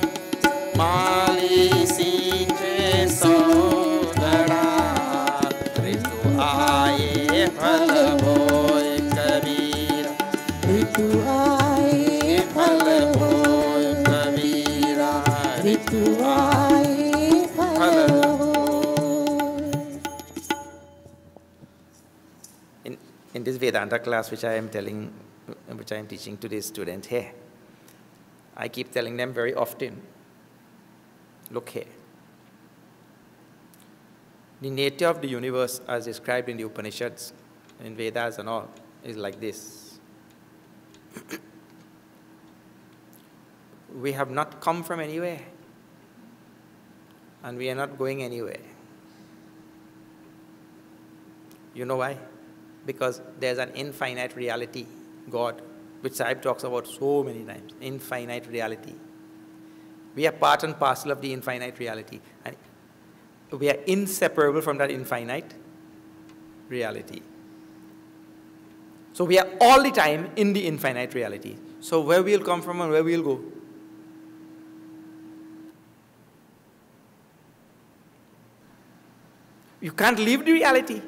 माली सींचे सौ घड़ा, ऋतु आए फल होए कबीरा, ऋतु आए फल होए कबीरा, ऋतु आए फल होए। In, in this Vedanta class which I am telling, which I am teaching to these students here, I keep telling them very often, look here. The nature of the universe as described in the Upanishads, in Vedas and all, is like this. We have not come from anywhere, and we are not going anywhere. You know why? Because there's an infinite reality, God, which Sahib talks about so many times, infinite reality. We are part and parcel of the infinite reality, and we are inseparable from that infinite reality. So we are all the time in the infinite reality. So where we'll come from and where we'll go? You can't leave the reality.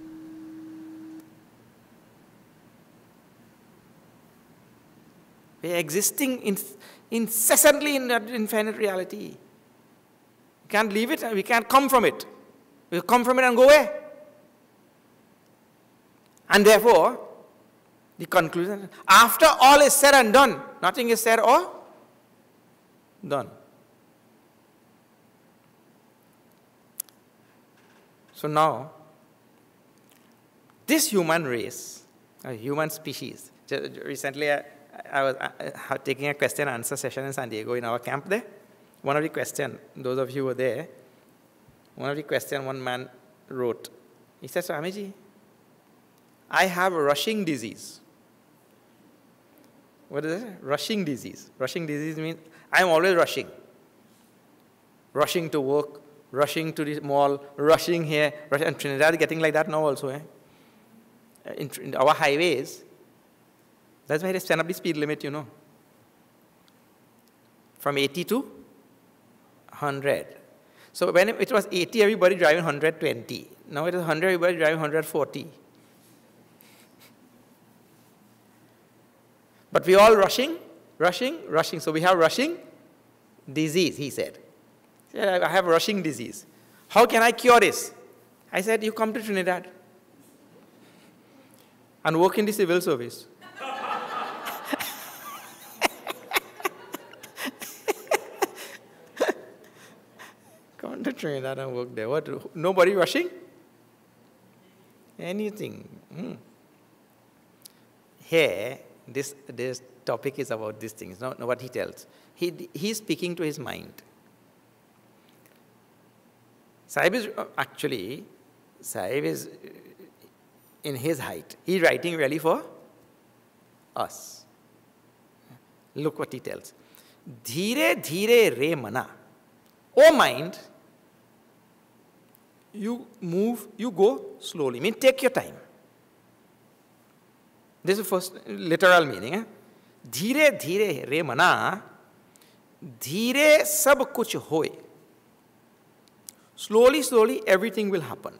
We are existing in, incessantly in that infinite reality. We can't leave it and we can't come from it. We'll come from it and go where? And therefore, the conclusion, after all is said and done, nothing is said or done. So now, this human race, a human species, recently I, I was uh, taking a question and answer session in San Diego in our camp there. One of the questions, those of you who were there, one of the questions one man wrote, he said, Swamiji, I have a rushing disease. What is it? Rushing disease. Rushing disease means I am always rushing. Rushing to work, rushing to the mall, rushing here. Rushing. And Trinidad is getting like that now also. Eh? In, in our highways, that's why they stand up the speed limit, you know. From eighty to one hundred. So when it was eighty, everybody driving one hundred twenty. Now it is one hundred, everybody driving one hundred forty. But we all rushing, rushing, rushing. So we have rushing disease, he said. He said, I have rushing disease. How can I cure this? I said, you come to Trinidad and work in the civil service. Come to Trinidad and work there. What? Nobody rushing? Anything. Hmm. Here, This, this topic is about these things, not, not what he tells. He, he's speaking to his mind. Sahib is actually, Sahib is in his height. He's writing really for us. Look what he tells. Dheere dheere re mana. O mind, you move, you go slowly. I mean, take your time. This is the first literal meaning. Eh? Dheere dheere re mana, dheere sab kuch hoye. Slowly, slowly, everything will happen.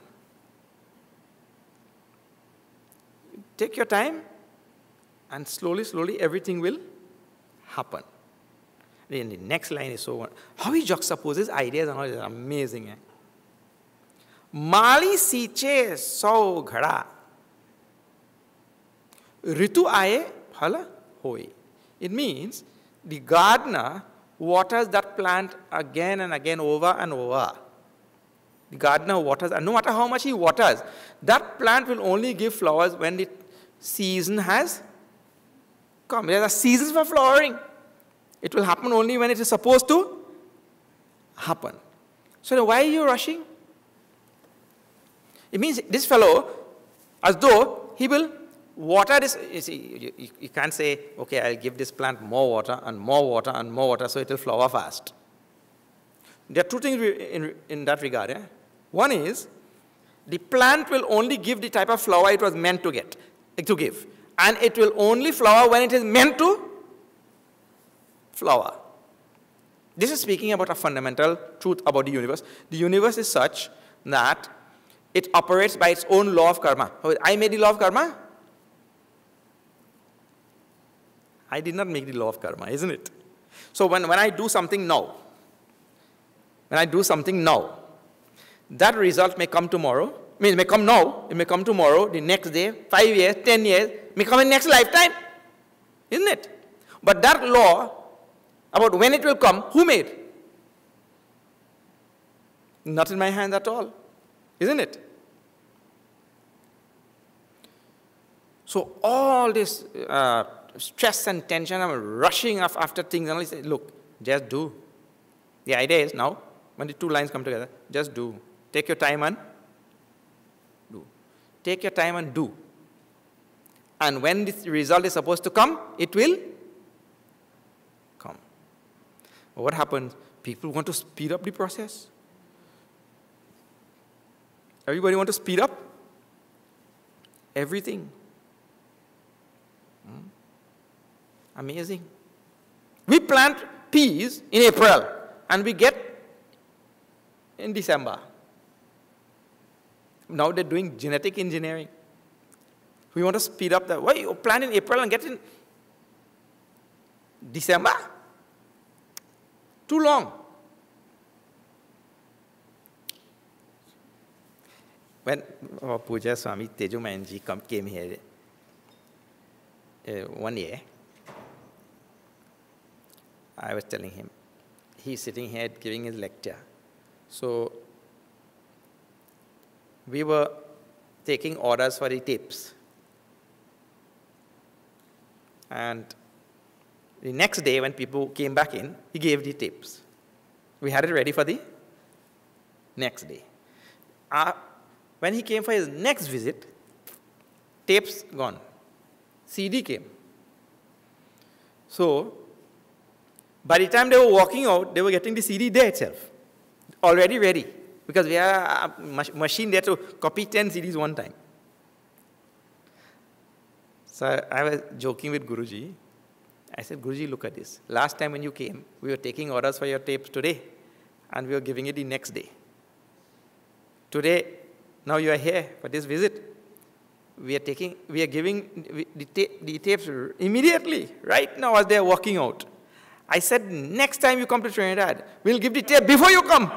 Take your time, and slowly, slowly, everything will happen. Then the next line is so, how he juxtaposes ideas and all is amazing. Eh? Mali siche sau ghada. Ritu aaye phala hoy. It means the gardener waters that plant again and again over and over. The gardener waters, and no matter how much he waters, that plant will only give flowers when the season has come. There are seasons for flowering. It will happen only when it is supposed to happen. So why are you rushing? It means this fellow As though he will water this. You see, you, you can't say, okay, I'll give this plant more water and more water and more water so it will flower fast. There are two things in, in that regard. Eh? One is, the plant will only give the type of flower it was meant to get, to give. And it will only flower when it is meant to flower. This is speaking about a fundamental truth about the universe. The universe is such that it operates by its own law of karma. I made the law of karma. I did not make the law of karma, isn't it? So when, when I do something now, when I do something now, that result may come tomorrow. I mean, it may come now, it may come tomorrow, the next day, five years, ten years, may come in next lifetime. Isn't it? But that law about when it will come, who made? Not in my hands at all. Isn't it? So all this uh, stress and tension, I'm rushing off after things, and I say, look, just do. The idea is now, when the two lines come together, just do. Take your time and do. Take your time and do. And when the result is supposed to come, it will come. But what happens? People want to speed up the process. Everybody want to speed up everything. Hmm? Amazing. We plant peas in April, and we get in December. Now they're doing genetic engineering. We want to speed up that. Why you plant in April and get in December? Too long. When oh, Puja Swami Tejumanji come, came here uh, one year, I was telling him, he's sitting here giving his lecture. So we were taking orders for the tapes. And the next day when people came back in, he gave the tapes. We had it ready for the next day. Uh, when he came for his next visit, tapes gone. C D came. So by the time they were walking out, they were getting the C D there itself, already ready. Because we have a machine there to copy ten C Ds one time. So I was joking with Guruji. I said, Guruji, look at this. Last time when you came, we were taking orders for your tapes today, and we were giving it the next day. Today, now you are here for this visit. We are taking, we are giving the, ta the tapes immediately, right now as they are walking out. I said, next time you come to Trinidad, we'll give the tape before you come.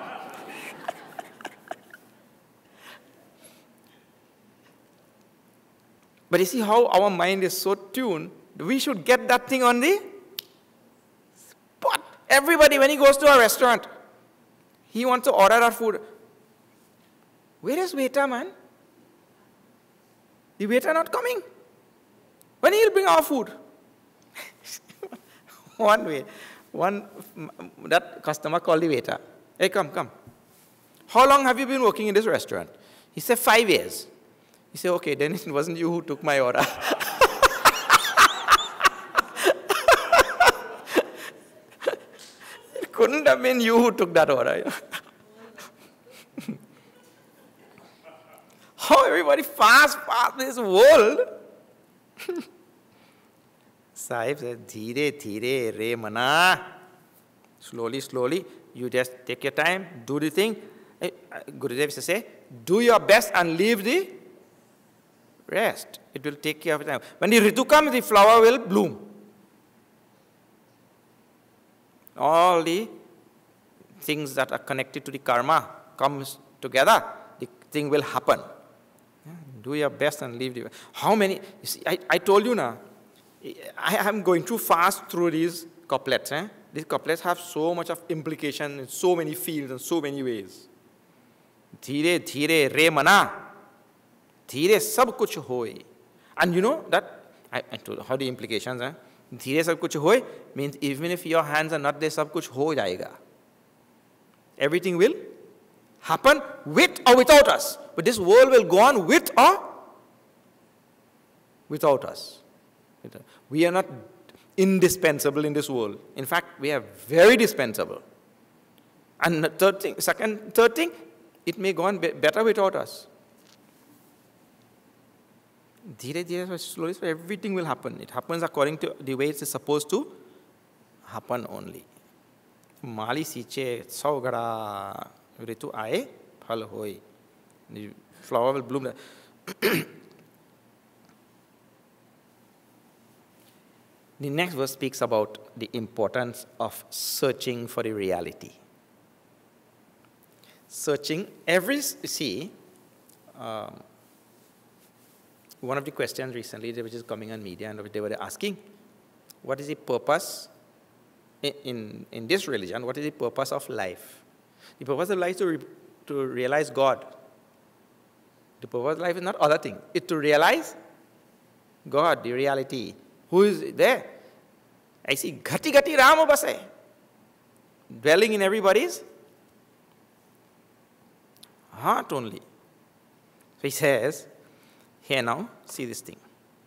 But you see how our mind is so tuned, we should get that thing on the spot. Everybody, when he goes to a restaurant, he wants to order our food. Where is waiter, man? The waiter not coming. When he'll bring our food? One way, one, that customer called the waiter. Hey, come, come. How long have you been working in this restaurant? He said, five years. He said, okay, then it wasn't you who took my order. It couldn't have been you who took that order. How everybody fast past this world. Sahib said, Dheere, dheere, re mana. Slowly, slowly, you just take your time, do the thing. Gurudev used to say, do your best and leave the rest. It will take care of time. When the Ritu comes, the flower will bloom. All the things that are connected to the karma comes together, the thing will happen. Yeah, do your best and leave the rest. How many? You see, I, I told you now, I am going too fast through these couplets. Eh? These couplets have so much of implication in so many fields and so many ways. Dheere, dheere, re mana. Dheere sab kuch hoy. And you know that, I, I told you how the implications are. Dheere sab kuch hoy means even if your hands are not there, sab kuch ho jayega. Everything will happen with or without us. But this world will go on with or without us. We are not indispensable in this world. In fact, we are very dispensable. And the third thing, second, third thing, it may go on be better without us. Dhire dhire, slowly, so everything will happen. It happens according to the way it is supposed to happen only. Mali siche saugara ritu aaye phal hoy. The flower will bloom. The next verse speaks about the importance of searching for the reality. Searching every, see, um, one of the questions recently which is coming on media and they were asking, what is the purpose in, in, in this religion, what is the purpose of life? The purpose of life is to, re, to realize God. The purpose of life is not other thing. It's to realize God, the reality. Who is there? I see Ghati Ghati Rama Basai dwelling in everybody's heart only. So he says, here now, see this thing.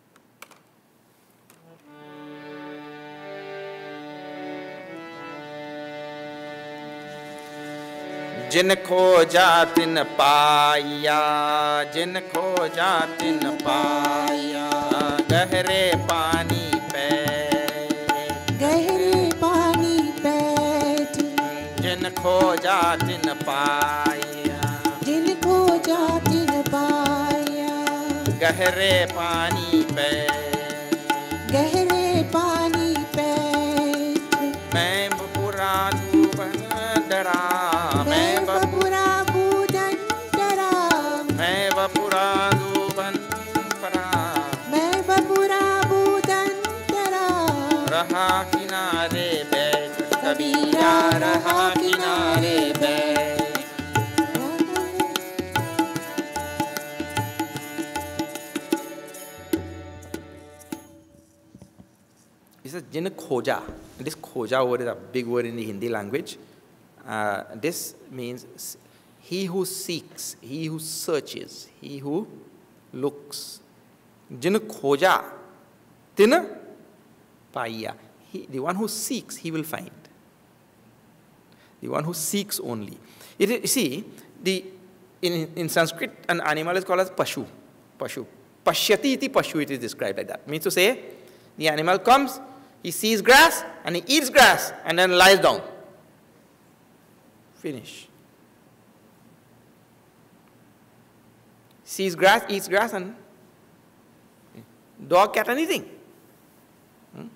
जिनको जातिन पाया जिनको जातिन पाया गहरे पानी पे गहरे पानी बैठ जिनको जातिन पाया जिनको जातिन पाया गहरे पानी पे गहरे पानी बैठ मैं बुरा धूपन डरा मैं बपुरा बूदन डरा मैं बपुरा धूपन परा मैं बपुरा बूदन डरा रहा किनारे बैठ कबीरा रहा किनारे बैठ. He says, Jin khoja. This khoja word is a big word in the Hindi language. Uh, this means he who seeks, he who searches, he who looks. Jin khoja, tin paiya. The one who seeks, he will find. The one who seeks only. It is, you see, the, in, in Sanskrit, an animal is called as pashu. Pashu. Pashyati iti pashu, it is described like that. Means to say, the animal comes, he sees grass, and he eats grass, and then lies down. Finish. Sees grass, eats grass, and dog, cat, anything. Hmm?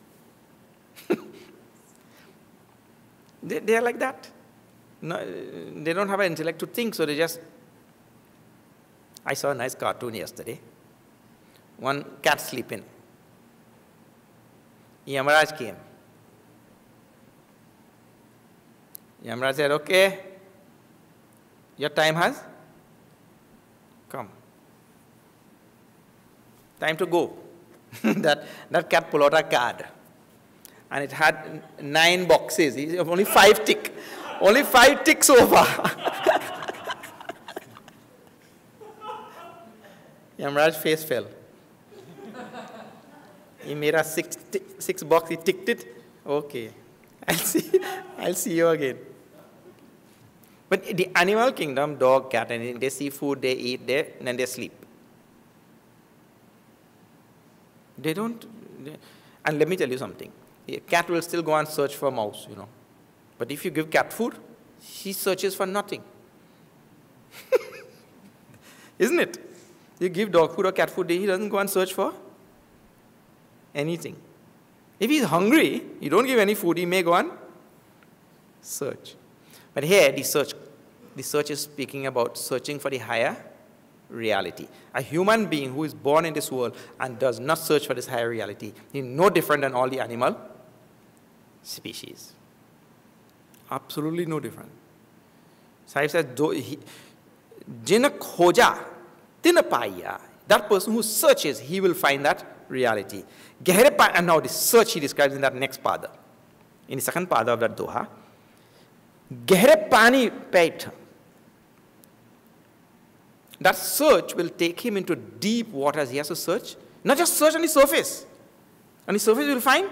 they, they are like that. No, they don't have an intellect to think, so they just... I saw a nice cartoon yesterday. One cat sleeping. Yamaraj came. Yamaraj said, okay, your time has come. Time to go. that, that cat pulled out a card. And it had nine boxes. Only five tick. Only five ticks so far. Yamaraj's face fell. He made a six, six box, he ticked it. Okay, I'll see, I'll see you again. But the animal kingdom, dog, cat, and they see food, they eat, they, and then they sleep. They don't, they, and let me tell you something. A cat will still go and search for a mouse, you know. But if you give cat food, she searches for nothing. Isn't it? You give dog food or cat food, he doesn't go and search for anything. If he's hungry, you don't give any food, he may go and search. But here, the search, the search is speaking about searching for the higher reality. A human being who is born in this world and does not search for this higher reality is no different than all the animal species. Absolutely no different. Sahib says, Jina khoja, tina paiya. That person who searches, he will find that reality. And now the search he describes in that next pada. In the second pada of that doha. Gehre pani peit. That search will take him into deep waters. He has to search Not just search on the surface. On the surface you will find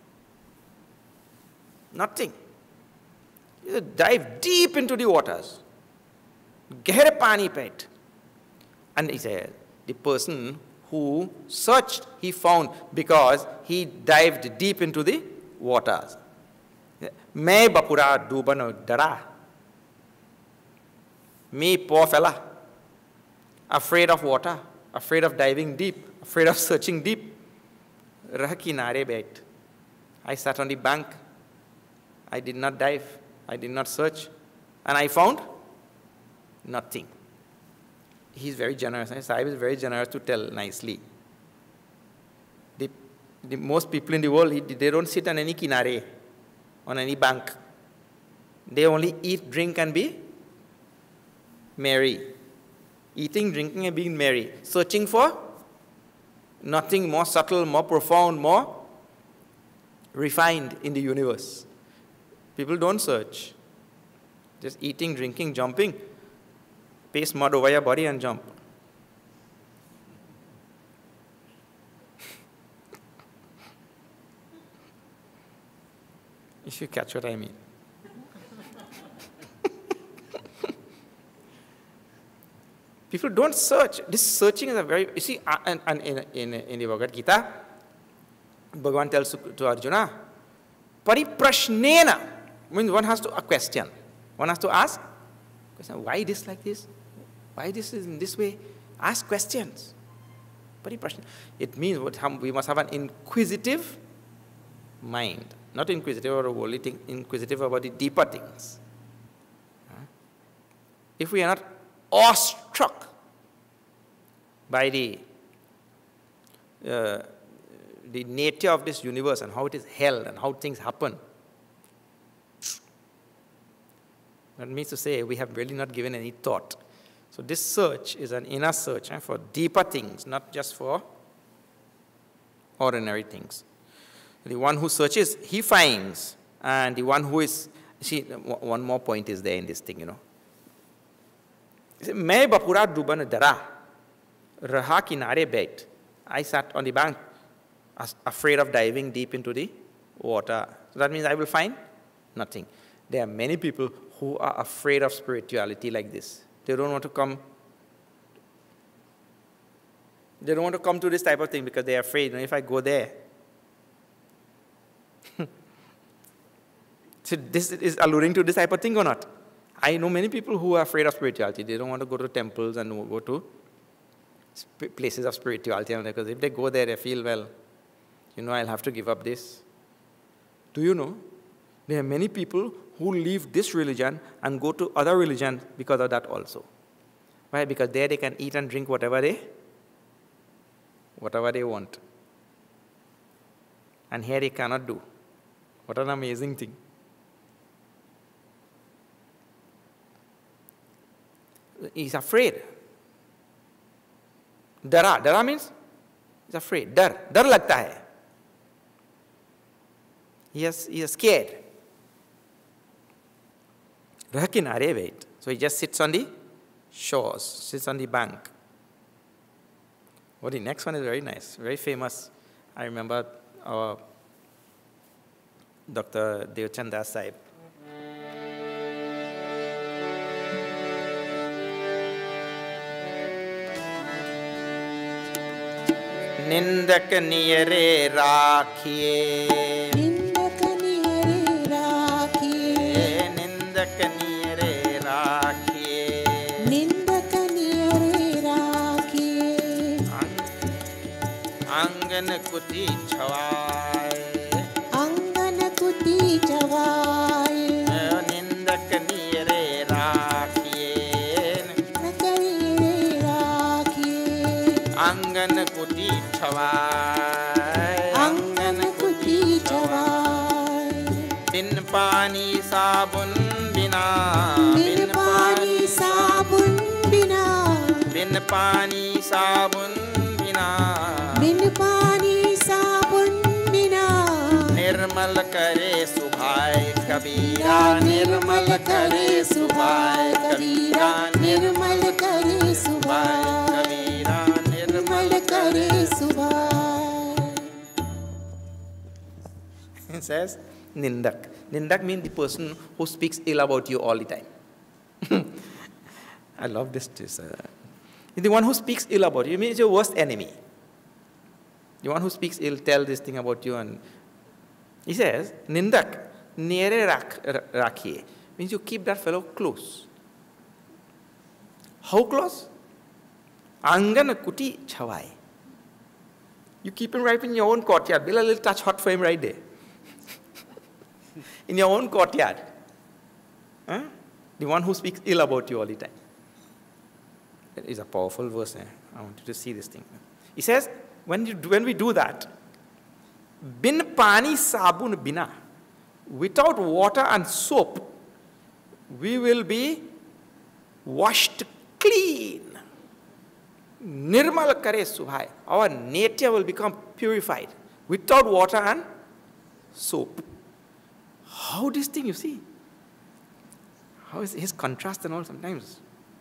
nothing. You dive deep into the waters. Gehre pani pet. And he said, the person who searched, he found because he dived deep into the waters. Me bapura dubano dara. Me poor fella, afraid of water, afraid of diving deep, afraid of searching deep. Rah kinare bait. I sat on the bank. I did not dive. I did not search. And I found nothing. He's very generous. Sahib is very generous to tell nicely. The, the most people in the world, they don't sit on any kinare, on any bank. They only eat, drink, and be merry. Eating, drinking, and being merry. Searching for nothing more subtle, more profound, more refined in the universe. People don't search. Just eating, drinking, jumping. Paste mud over your body and jump. If you catch what I mean. People don't search. This searching is a very, you see, and, and in, in, in the Bhagavad Gita, Bhagavan tells to, to Arjuna, Pariprashnena, means one has to a question. One has to ask, why this like this? Why this is in this way? Ask questions. Pariprashna. It means what, we must have an inquisitive mind. Not inquisitive or a worldly thing, inquisitive about the deeper things. If we are not awestruck by the, uh, the nature of this universe and how it is held and how things happen, that means to say we have really not given any thought. So this search is an inner search eh, for deeper things, not just for ordinary things. The one who searches, he finds. And the one who is, see, one more point is there in this thing, you know. Main bapura duban dara, raha kinare bait. I sat on the bank, afraid of diving deep into the water. So that means I will find nothing. There are many people who are afraid of spirituality like this. They don't want to come. They don't want to come to this type of thing because they are afraid. You know, if I go there, so this is alluding to this type of thing or not? I know many people who are afraid of spirituality. They don't want to go to temples and go to places of spirituality because if they go there, they feel, well, you know, I'll have to give up this. Do you know? There are many people who leave this religion and go to other religions because of that also. Why? Because there they can eat and drink whatever they, whatever they want. And here they cannot do. What an amazing thing. He's afraid. Dara. Dara means he's afraid. Dar. Dar lagta hai. He is, he is scared. Rah kinare bait. So he just sits on the shores, sits on the bank. Well, the next one is very nice, very famous. I remember our Doctor Devchand Sahib. निंदक नियरे राखिए निंदक नियरे राखिए निंदक नियरे राखिए निंदक नियरे राखिए आंगन कुटी छवाए आंगन कुटी छवाए निंदक नियरे राखिए निंदक नियरे राखिए आंगन कुटी छवाए आंगन कुटी छवाए बिन पानी साबुन बिना बिन पानी साबुन बिना बिन पानी साबुन बिना बिन पानी साबुन बिना निर्मल करे सुभाए कबीरा निर्मल करे सुभाए कबीरा निर्मल करे सुभाए कबीरा निर्मल निर्मल करे सुभाए It says Nindak. Nindak means the person who speaks ill about you all the time. I love this. this uh, the one who speaks ill about you means your worst enemy. The one who speaks ill, tell this thing about you. And he says, Nindak, nere rakhiye, means you keep that fellow close. How close? Angana kuti chawai. You keep him right in your own courtyard. Build a little touch hot for him right there. In your own courtyard. Huh? The one who speaks ill about you all the time. It is a powerful verse. Eh? I want you to see this thing. He says, when, you, when we do that, bin pani sabun bina, without water and soap, we will be washed clean. Nirmal kare subhai. Our nature will become purified without water and soap. How this thing, you see? How is his contrast and all sometimes?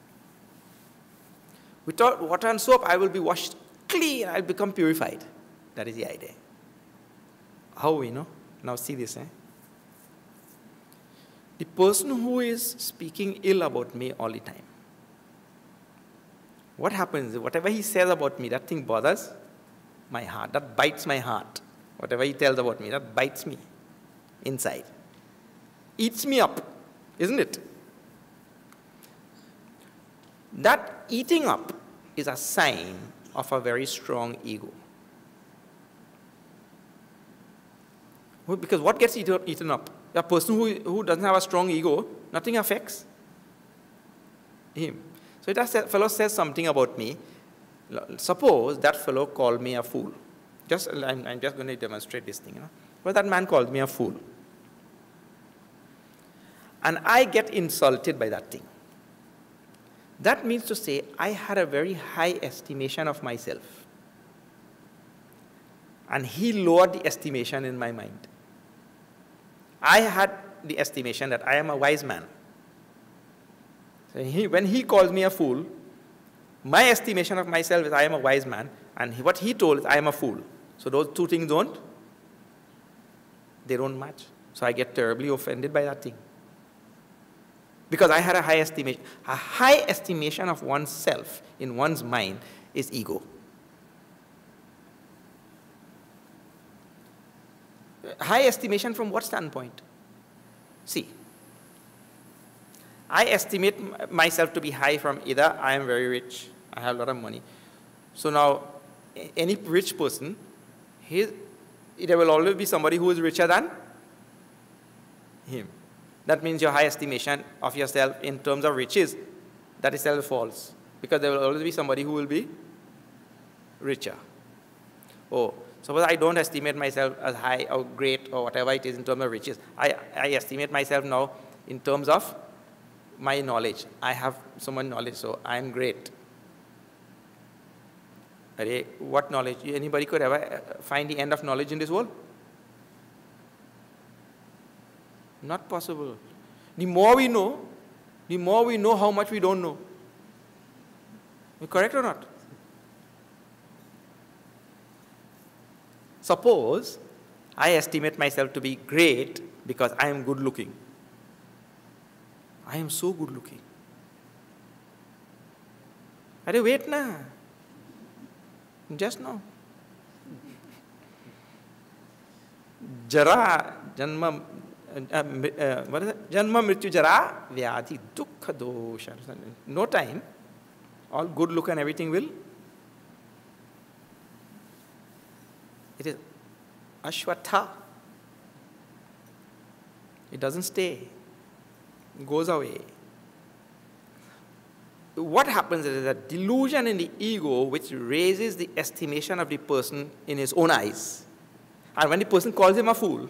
Without water and soap, I will be washed clean. I will become purified. That is the idea. How we know? Now see this. Eh? The person who is speaking ill about me all the time, what happens? Whatever he says about me, that thing bothers my heart. That bites my heart. Whatever he tells about me, that bites me inside. Eats me up, isn't it? That eating up is a sign of a very strong ego. Because what gets eaten up? A person who, who doesn't have a strong ego, nothing affects him. So if that fellow says something about me, suppose that fellow called me a fool. Just, I'm, I'm just going to demonstrate this thing. You know? But that man called me a fool. And I get insulted by that thing. That means to say I had a very high estimation of myself. And he lowered the estimation in my mind. I had the estimation that I am a wise man. So he, when he calls me a fool, my estimation of myself is I am a wise man, and he, what he told is I am a fool. So those two things don't, they don't match. So I get terribly offended by that thing. Because I had a high estimation. A high estimation of oneself in one's mind is ego. High estimation from what standpoint? See, I estimate myself to be high from either I am very rich, I have a lot of money. So now, any rich person, he, there will always be somebody who is richer than him. That means your high estimation of yourself in terms of riches, that itself false. Because there will always be somebody who will be richer. Oh, suppose I don't estimate myself as high or great or whatever it is in terms of riches. I, I estimate myself now in terms of my knowledge. I have so much knowledge, so I am great. What knowledge? Anybody could ever find the end of knowledge in this world? Not possible. The more we know, the more we know how much we don't know. Correct or not? Suppose I estimate myself to be great because I am good looking. I am so good looking. Are wait na. Just now. Jara, Janma, uh, uh, what is it? Janma Mrityu Jara, Vyadhi, Dukkha Dosha. No time. All good look and everything will. It is Ashwatha. It doesn't stay. It goes away. What happens is a delusion in the ego which raises the estimation of the person in his own eyes. And when the person calls him a fool,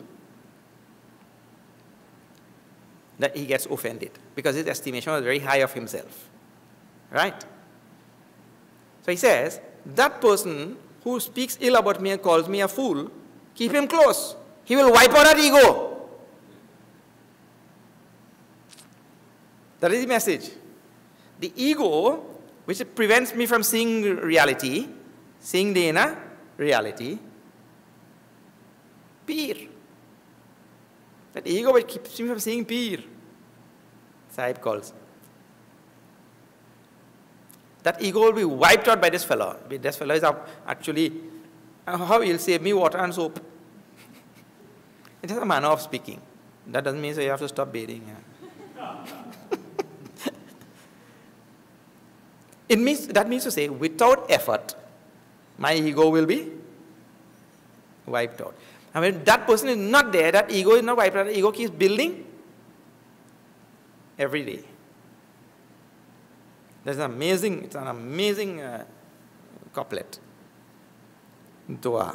that he gets offended because his estimation was very high of himself. Right? So he says, that person who speaks ill about me and calls me a fool, keep him close. He will wipe out that ego. That is the message. The ego, which prevents me from seeing reality, seeing the inner reality, peer. That ego which keeps him from seeing Peer, Sahib calls. That ego will be wiped out by this fellow. This fellow is actually, how he'll save me water and soap. It is a manner of speaking. That doesn't mean so you have to stop bathing. Yeah. It means, that means to say, without effort, my ego will be wiped out. And when that person is not there, that ego is not wiped out, the ego keeps building every day. That's an amazing, it's an amazing uh, couplet. Dua.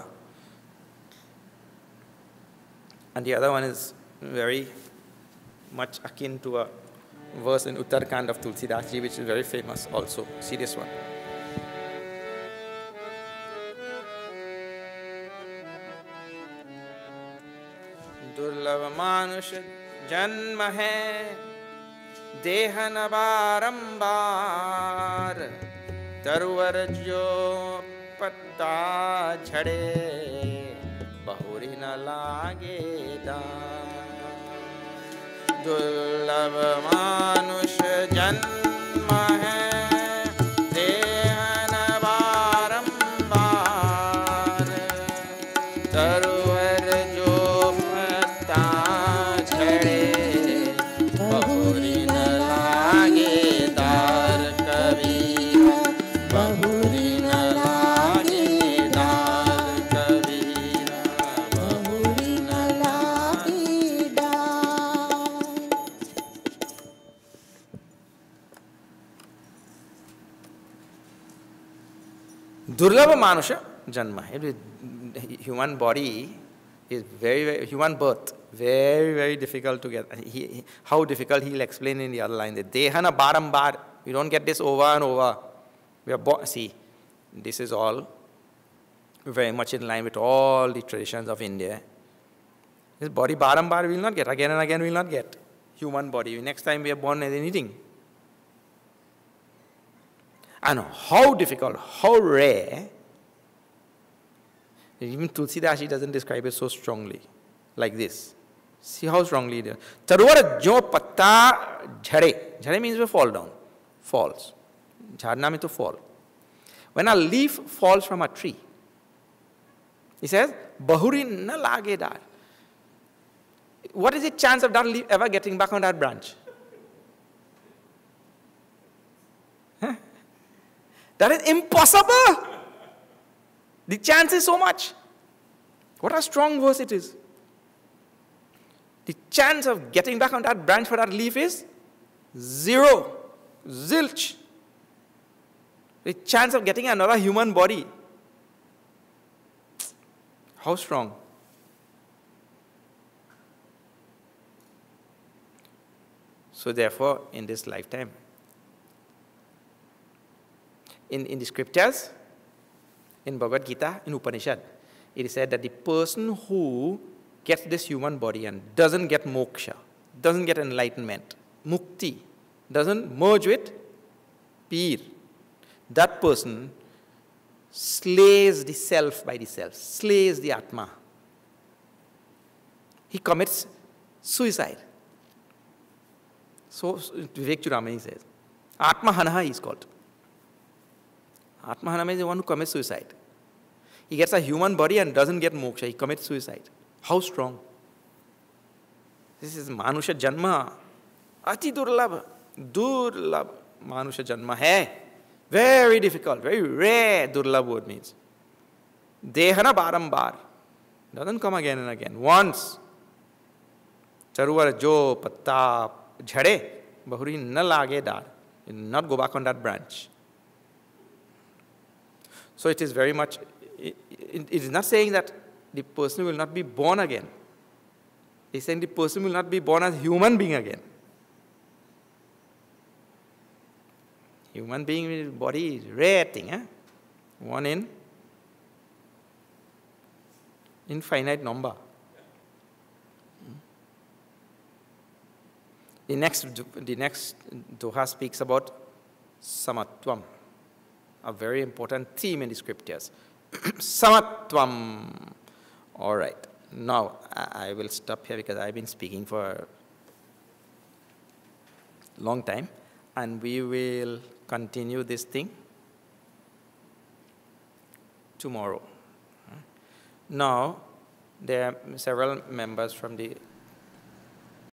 And the other one is very much akin to a verse in Uttarkand of Tulsidas Ji, which is very famous also. See this one. Durlabh manush janma hai, deha na barambar, tarwar jo patta jhade, bahuri na lage daan. Durlabh manush janma hai, deha na barambar, tarwar jo patta jhade, bahuri na lage dar kabira, bahuri na lage dar kabira, bahuri na lage dar. Durlabha manusha janma. Human body is very, very, human birth, very, very difficult to get. He, he, how difficult he'll explain in the other line. Dehana barambar. We don't get this over and over. We are born. See, this is all very much in line with all the traditions of India. This body barambar we will not get. Again and again we will not get. Human body. Next time we are born as anything. And how difficult, how rare. Even Tulsidas Ji doesn't describe it so strongly, like this. See how strongly it is. Tarwar jo patta jhade. Jhade means we fall down. Falls. Jhadna means to fall. When a leaf falls from a tree, he says, bahuri na lage dar. What is the chance of that leaf ever getting back on that branch? Huh? That is impossible. The chance is so much. What a strong verse it is. The chance of getting back on that branch for that leaf is zero. Zilch. The chance of getting another human body. How strong? So therefore, in this lifetime, in, in the scriptures, in Bhagavad Gita, in Upanishad, it is said that the person who gets this human body and doesn't get moksha, doesn't get enlightenment, mukti, doesn't merge with Peer, that person slays the self by the self, slays the Atma. He commits suicide. So Vivek Chudamani says, Atma Hanaha is called. Atma Hanaha is the one who commits suicide. He gets a human body and doesn't get moksha, he commits suicide. How strong? This is Manusha Janma. Ati Durlabh. Durlabh Manusha Janma hai. Very difficult, very rare Durlabh word means. Dehana barambar. Doesn't come again and again. Once. Charuvar jo patta jhade. Bahuri na lage dar. You will not go back on that branch. So it is very much, it, it, it is not saying that the person will not be born again. It is saying the person will not be born as human being again. Human being with body is a rare thing. Eh? One in infinite number. The next, the next doha speaks about samatvam, a very important theme in the scriptures. Samatvam. All right. now I, I will stop here because I've been speaking for a long time, and we will continue this thing tomorrow. Now, there are several members from the